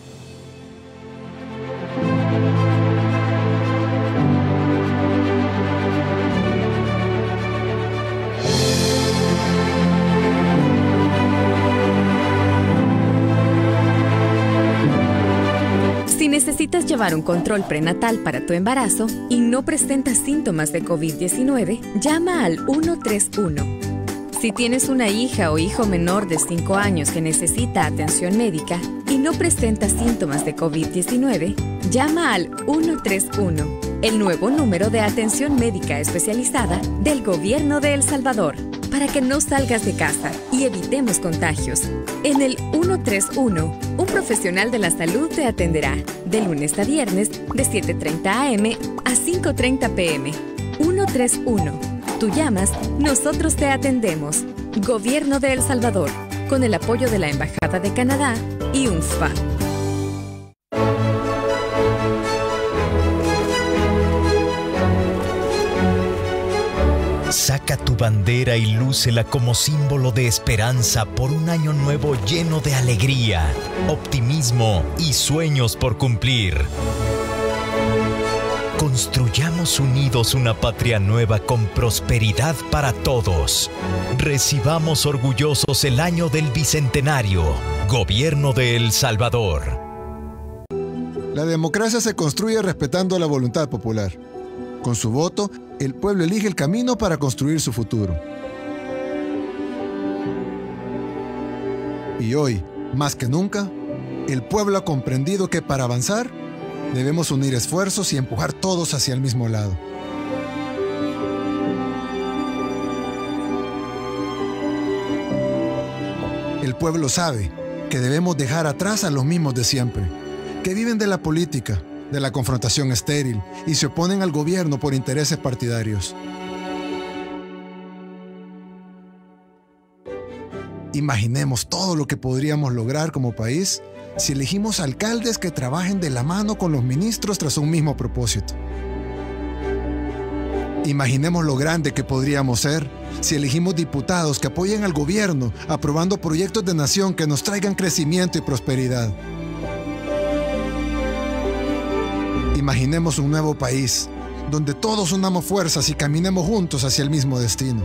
Si necesitas llevar un control prenatal para tu embarazo y no presentas síntomas de COVID-19, llama al 131. Si tienes una hija o hijo menor de 5 años que necesita atención médica y no presenta síntomas de COVID-19, llama al 131, el nuevo número de atención médica especializada del Gobierno de El Salvador, para que no salgas de casa y evitemos contagios. En el 131, un profesional de la salud te atenderá de lunes a viernes de 7:30 a.m. a 5:30 p.m. 131. Tú llamas, nosotros te atendemos. Gobierno de El Salvador, con el apoyo de la Embajada de Canadá y UNFPA. Saca tu bandera y lúcela como símbolo de esperanza por un año nuevo lleno de alegría, optimismo y sueños por cumplir. Construyamos unidos una patria nueva con prosperidad para todos. Recibamos orgullosos el año del Bicentenario. Gobierno de El Salvador. La democracia se construye respetando la voluntad popular. Con su voto, el pueblo elige el camino para construir su futuro. Y hoy, más que nunca, el pueblo ha comprendido que para avanzar, debemos unir esfuerzos y empujar todos hacia el mismo lado. El pueblo sabe que debemos dejar atrás a los mismos de siempre, que viven de la política, de la confrontación estéril y se oponen al gobierno por intereses partidarios. Imaginemos todo lo que podríamos lograr como país si elegimos alcaldes que trabajen de la mano con los ministros tras un mismo propósito. Imaginemos lo grande que podríamos ser si elegimos diputados que apoyen al gobierno aprobando proyectos de nación que nos traigan crecimiento y prosperidad. Imaginemos un nuevo país, donde todos unamos fuerzas y caminemos juntos hacia el mismo destino.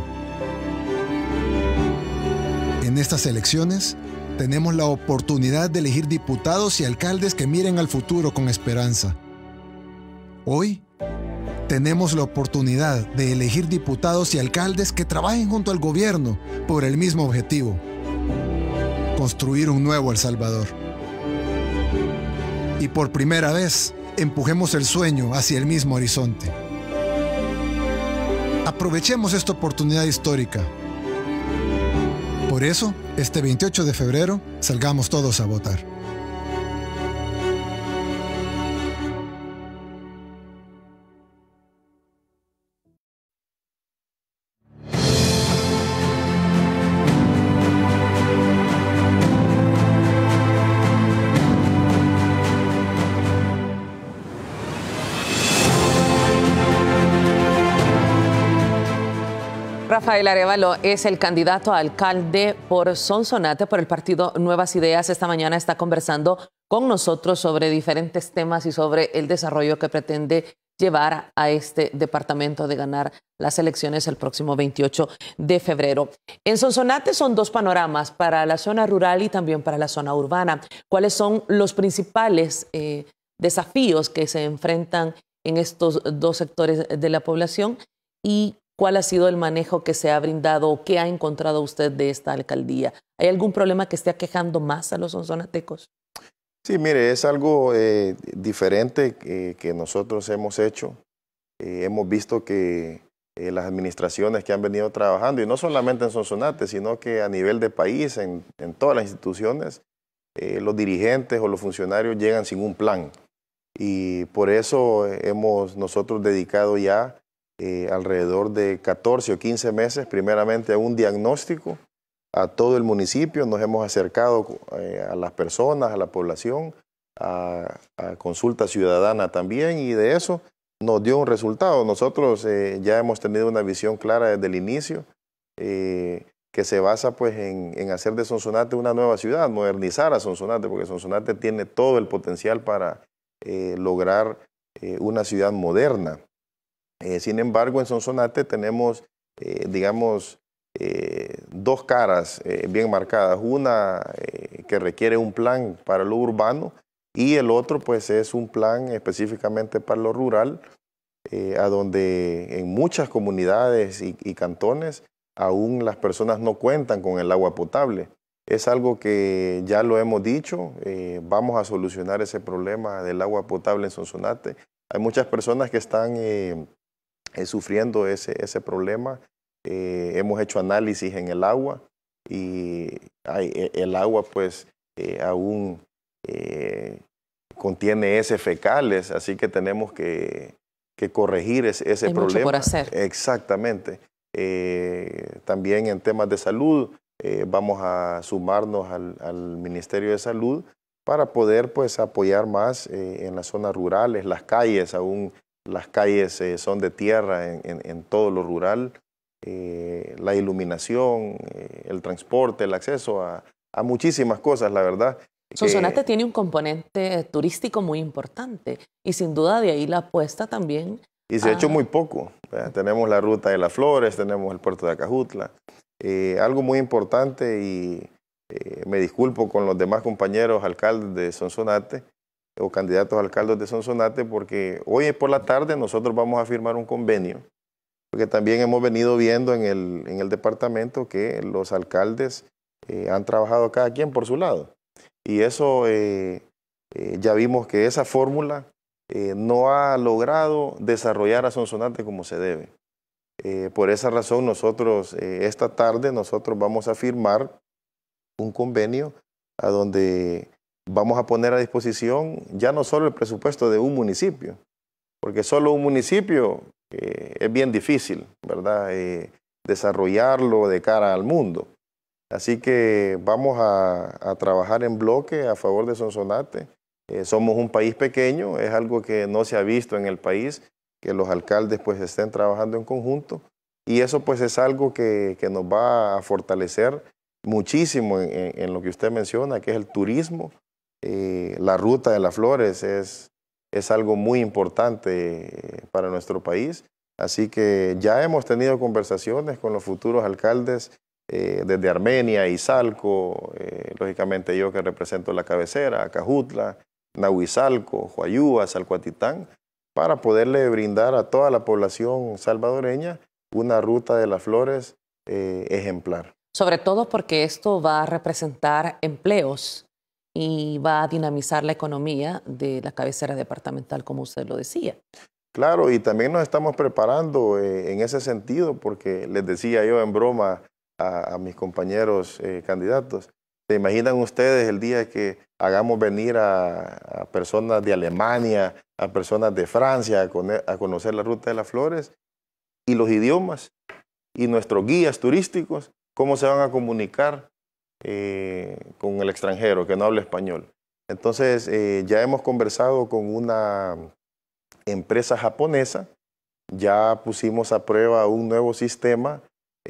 En estas elecciones, tenemos la oportunidad de elegir diputados y alcaldes que miren al futuro con esperanza. Hoy, tenemos la oportunidad de elegir diputados y alcaldes que trabajen junto al gobierno por el mismo objetivo: construir un nuevo El Salvador. Y por primera vez, empujemos el sueño hacia el mismo horizonte. Aprovechemos esta oportunidad histórica. Por eso, este 28 de febrero, salgamos todos a votar. Rafael Arévalo es el candidato a alcalde por Sonsonate por el partido Nuevas Ideas. Esta mañana está conversando con nosotros sobre diferentes temas y sobre el desarrollo que pretende llevar a este departamento de ganar las elecciones el próximo 28 de febrero. En Sonsonate son dos panoramas, para la zona rural y también para la zona urbana. ¿Cuáles son los principales desafíos que se enfrentan en estos dos sectores de la población? ¿Y cuál ha sido el manejo que se ha brindado o qué ha encontrado usted de esta alcaldía? ¿Hay algún problema que esté aquejando más a los sonsonatecos? Sí, mire, es algo diferente que nosotros hemos hecho. Hemos visto que las administraciones que han venido trabajando, y no solamente en Sonsonate, sino que a nivel de país, en todas las instituciones, los dirigentes o los funcionarios llegan sin un plan. Y por eso hemos nosotros dedicado ya alrededor de 14 o 15 meses, primeramente a un diagnóstico a todo el municipio. Nos hemos acercado a las personas, a la población, a consulta ciudadana también, y de eso nos dio un resultado. Nosotros ya hemos tenido una visión clara desde el inicio, que se basa pues en hacer de Sonsonate una nueva ciudad, modernizar a Sonsonate, porque Sonsonate tiene todo el potencial para lograr una ciudad moderna. Sin embargo, en Sonsonate tenemos, digamos, dos caras bien marcadas. Una que requiere un plan para lo urbano, y el otro pues es un plan específicamente para lo rural, a donde en muchas comunidades y cantones aún las personas no cuentan con el agua potable. Es algo que ya lo hemos dicho, vamos a solucionar ese problema del agua potable en Sonsonate. Hay muchas personas que están sufriendo ese problema. Hemos hecho análisis en el agua, y el agua pues aún contiene heces fecales, así que tenemos que corregir ese problema. Hay mucho por hacer. Exactamente. También en temas de salud, vamos a sumarnos al Ministerio de Salud para poder pues apoyar más en las zonas rurales, las calles, aún las calles son de tierra en todo lo rural, la iluminación, el transporte, el acceso a muchísimas cosas, la verdad. Sonsonate tiene un componente turístico muy importante, y sin duda de ahí la apuesta también. Y se ha hecho muy poco. Tenemos la ruta de las Flores, tenemos el puerto de Acajutla. Algo muy importante, y me disculpo con los demás compañeros alcaldes de Sonsonate o candidatos a alcaldes de Sonsonate, porque hoy por la tarde nosotros vamos a firmar un convenio, porque también hemos venido viendo en el departamento que los alcaldes han trabajado cada quien por su lado. Y eso ya vimos que esa fórmula no ha logrado desarrollar a Sonsonate como se debe. Por esa razón nosotros esta tarde vamos a firmar un convenio a donde vamos a poner a disposición ya no solo el presupuesto de un municipio, porque solo un municipio es bien difícil, ¿verdad? Desarrollarlo de cara al mundo. Así que vamos a trabajar en bloque a favor de Sonsonate. Somos un país pequeño, es algo que no se ha visto en el país, que los alcaldes pues estén trabajando en conjunto, y eso pues es algo que nos va a fortalecer muchísimo en lo que usted menciona, que es el turismo. La ruta de las Flores es algo muy importante para nuestro país, así que ya hemos tenido conversaciones con los futuros alcaldes desde Armenia, Izalco, lógicamente yo que represento la cabecera, Acajutla, Nahuizalco, Huayúa, Salcuatitán, para poderle brindar a toda la población salvadoreña una ruta de las Flores ejemplar. Sobre todo porque esto va a representar empleos y va a dinamizar la economía de la cabecera departamental, como usted lo decía. Claro, y también nos estamos preparando en ese sentido, porque les decía yo en broma a mis compañeros candidatos, ¿se imaginan ustedes el día que hagamos venir a personas de Alemania, a personas de Francia a conocer la Ruta de las Flores? Y los idiomas y nuestros guías turísticos, ¿cómo se van a comunicar con el extranjero que no habla español? Entonces, ya hemos conversado con una empresa japonesa, ya pusimos a prueba un nuevo sistema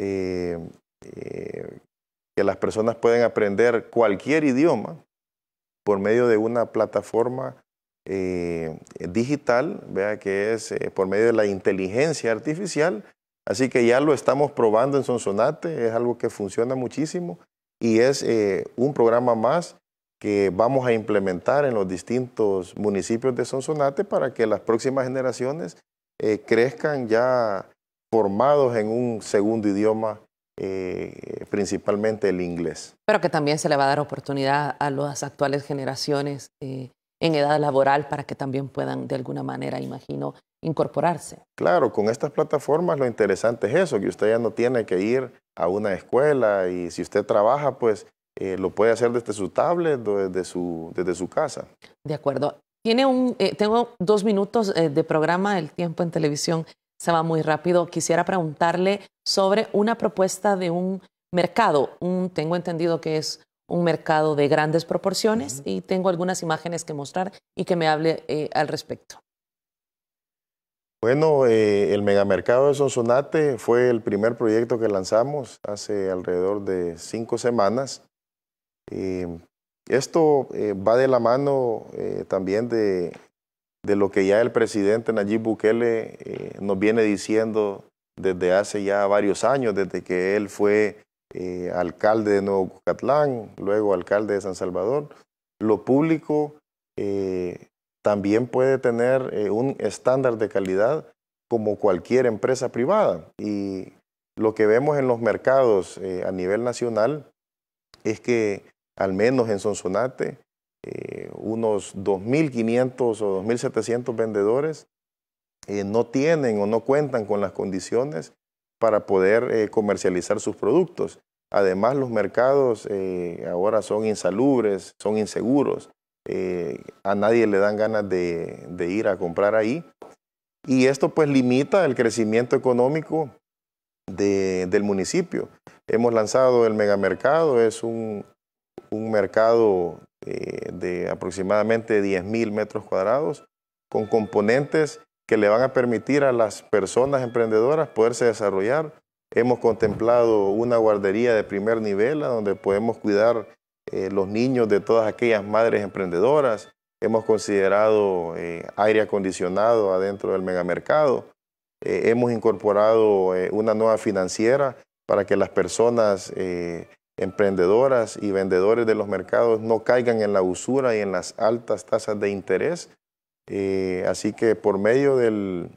que las personas pueden aprender cualquier idioma por medio de una plataforma digital, vea que es por medio de la inteligencia artificial. Así que ya lo estamos probando en Sonsonate, es algo que funciona muchísimo y es un programa más que vamos a implementar en los distintos municipios de Sonsonate para que las próximas generaciones crezcan ya formados en un segundo idioma principalmente el inglés. Pero que también se le va a dar oportunidad a las actuales generaciones en edad laboral para que también puedan de alguna manera, imagino, incorporarse. Claro, con estas plataformas lo interesante es eso, que usted ya no tiene que ir a una escuela y si usted trabaja, pues lo puede hacer desde su tablet o desde su casa. De acuerdo. Tengo 2 minutos de programa, el tiempo en televisión se va muy rápido. Quisiera preguntarle sobre una propuesta de un mercado. Tengo entendido que es un mercado de grandes proporciones y tengo algunas imágenes que mostrar y que me hable al respecto. Bueno, el megamercado de Sonsonate fue el primer proyecto que lanzamos hace alrededor de 5 semanas. Esto va de la mano también de lo que ya el presidente Nayib Bukele nos viene diciendo desde hace ya varios años, desde que él fue alcalde de Nuevo Cucatlán, luego alcalde de San Salvador. Lo público también puede tener un estándar de calidad como cualquier empresa privada. Y lo que vemos en los mercados a nivel nacional es que al menos en Sonsonate, unos 2.500 o 2.700 vendedores no tienen o no cuentan con las condiciones para poder comercializar sus productos. Además, los mercados ahora son insalubres, son inseguros. A nadie le dan ganas de ir a comprar ahí. Y esto pues limita el crecimiento económico del municipio. Hemos lanzado el megamercado, es un mercado de aproximadamente 10.000 metros cuadrados con componentes que le van a permitir a las personas emprendedoras poderse desarrollar. Hemos contemplado una guardería de primer nivel donde podemos cuidar los niños de todas aquellas madres emprendedoras. Hemos considerado aire acondicionado adentro del megamercado. Hemos incorporado una nueva financiera para que las personas emprendedoras y vendedores de los mercados no caigan en la usura y en las altas tasas de interés. Así que por medio del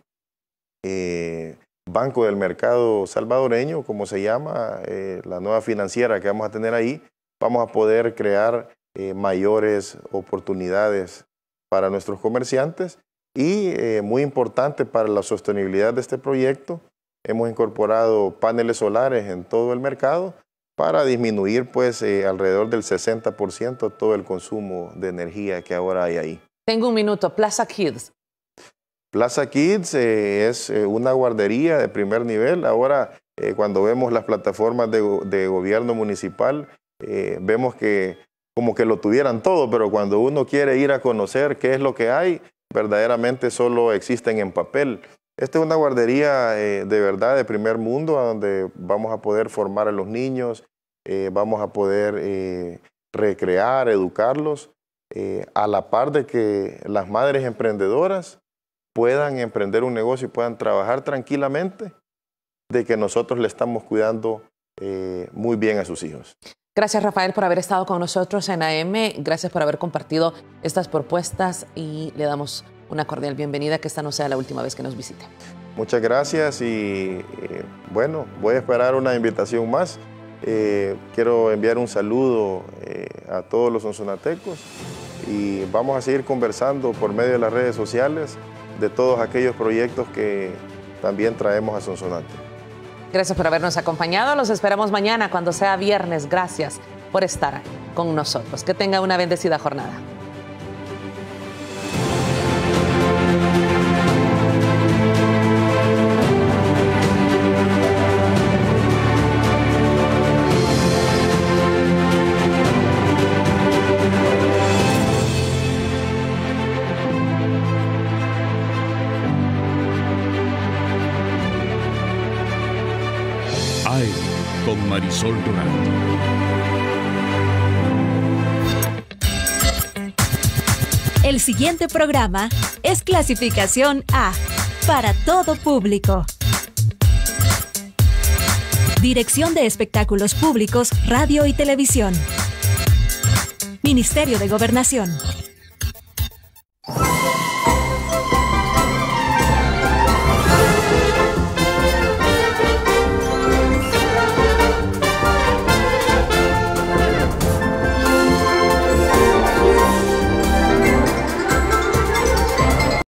Banco del Mercado Salvadoreño, como se llama, la nueva financiera que vamos a tener ahí, vamos a poder crear mayores oportunidades para nuestros comerciantes y muy importante para la sostenibilidad de este proyecto, hemos incorporado paneles solares en todo el mercado para disminuir pues alrededor del 60% todo el consumo de energía que ahora hay ahí. Tengo un minuto. Plaza Kids. Plaza Kids es una guardería de primer nivel. Ahora, cuando vemos las plataformas de gobierno municipal, vemos que como que lo tuvieran todo, pero cuando uno quiere ir a conocer qué es lo que hay, verdaderamente solo existen en papel. Esta es una guardería de verdad de primer mundo, a donde vamos a poder formar a los niños, vamos a poder recrear, educarlos, a la par de que las madres emprendedoras puedan emprender un negocio y puedan trabajar tranquilamente, de que nosotros le estamos cuidando muy bien a sus hijos. Gracias, Rafael, por haber estado con nosotros en AM. Gracias por haber compartido estas propuestas y le damos una cordial bienvenida, que esta no sea la última vez que nos visite. Muchas gracias y bueno, voy a esperar una invitación más. Quiero enviar un saludo a todos los sonsonatecos y vamos a seguir conversando por medio de las redes sociales de todos aquellos proyectos que también traemos a Sonsonate. Gracias por habernos acompañado. Los esperamos mañana cuando sea viernes. Gracias por estar con nosotros. Que tenga una bendecida jornada. Con Marisol Durán. El siguiente programa es clasificación A, para todo público. Dirección de Espectáculos Públicos, Radio y Televisión. Ministerio de Gobernación.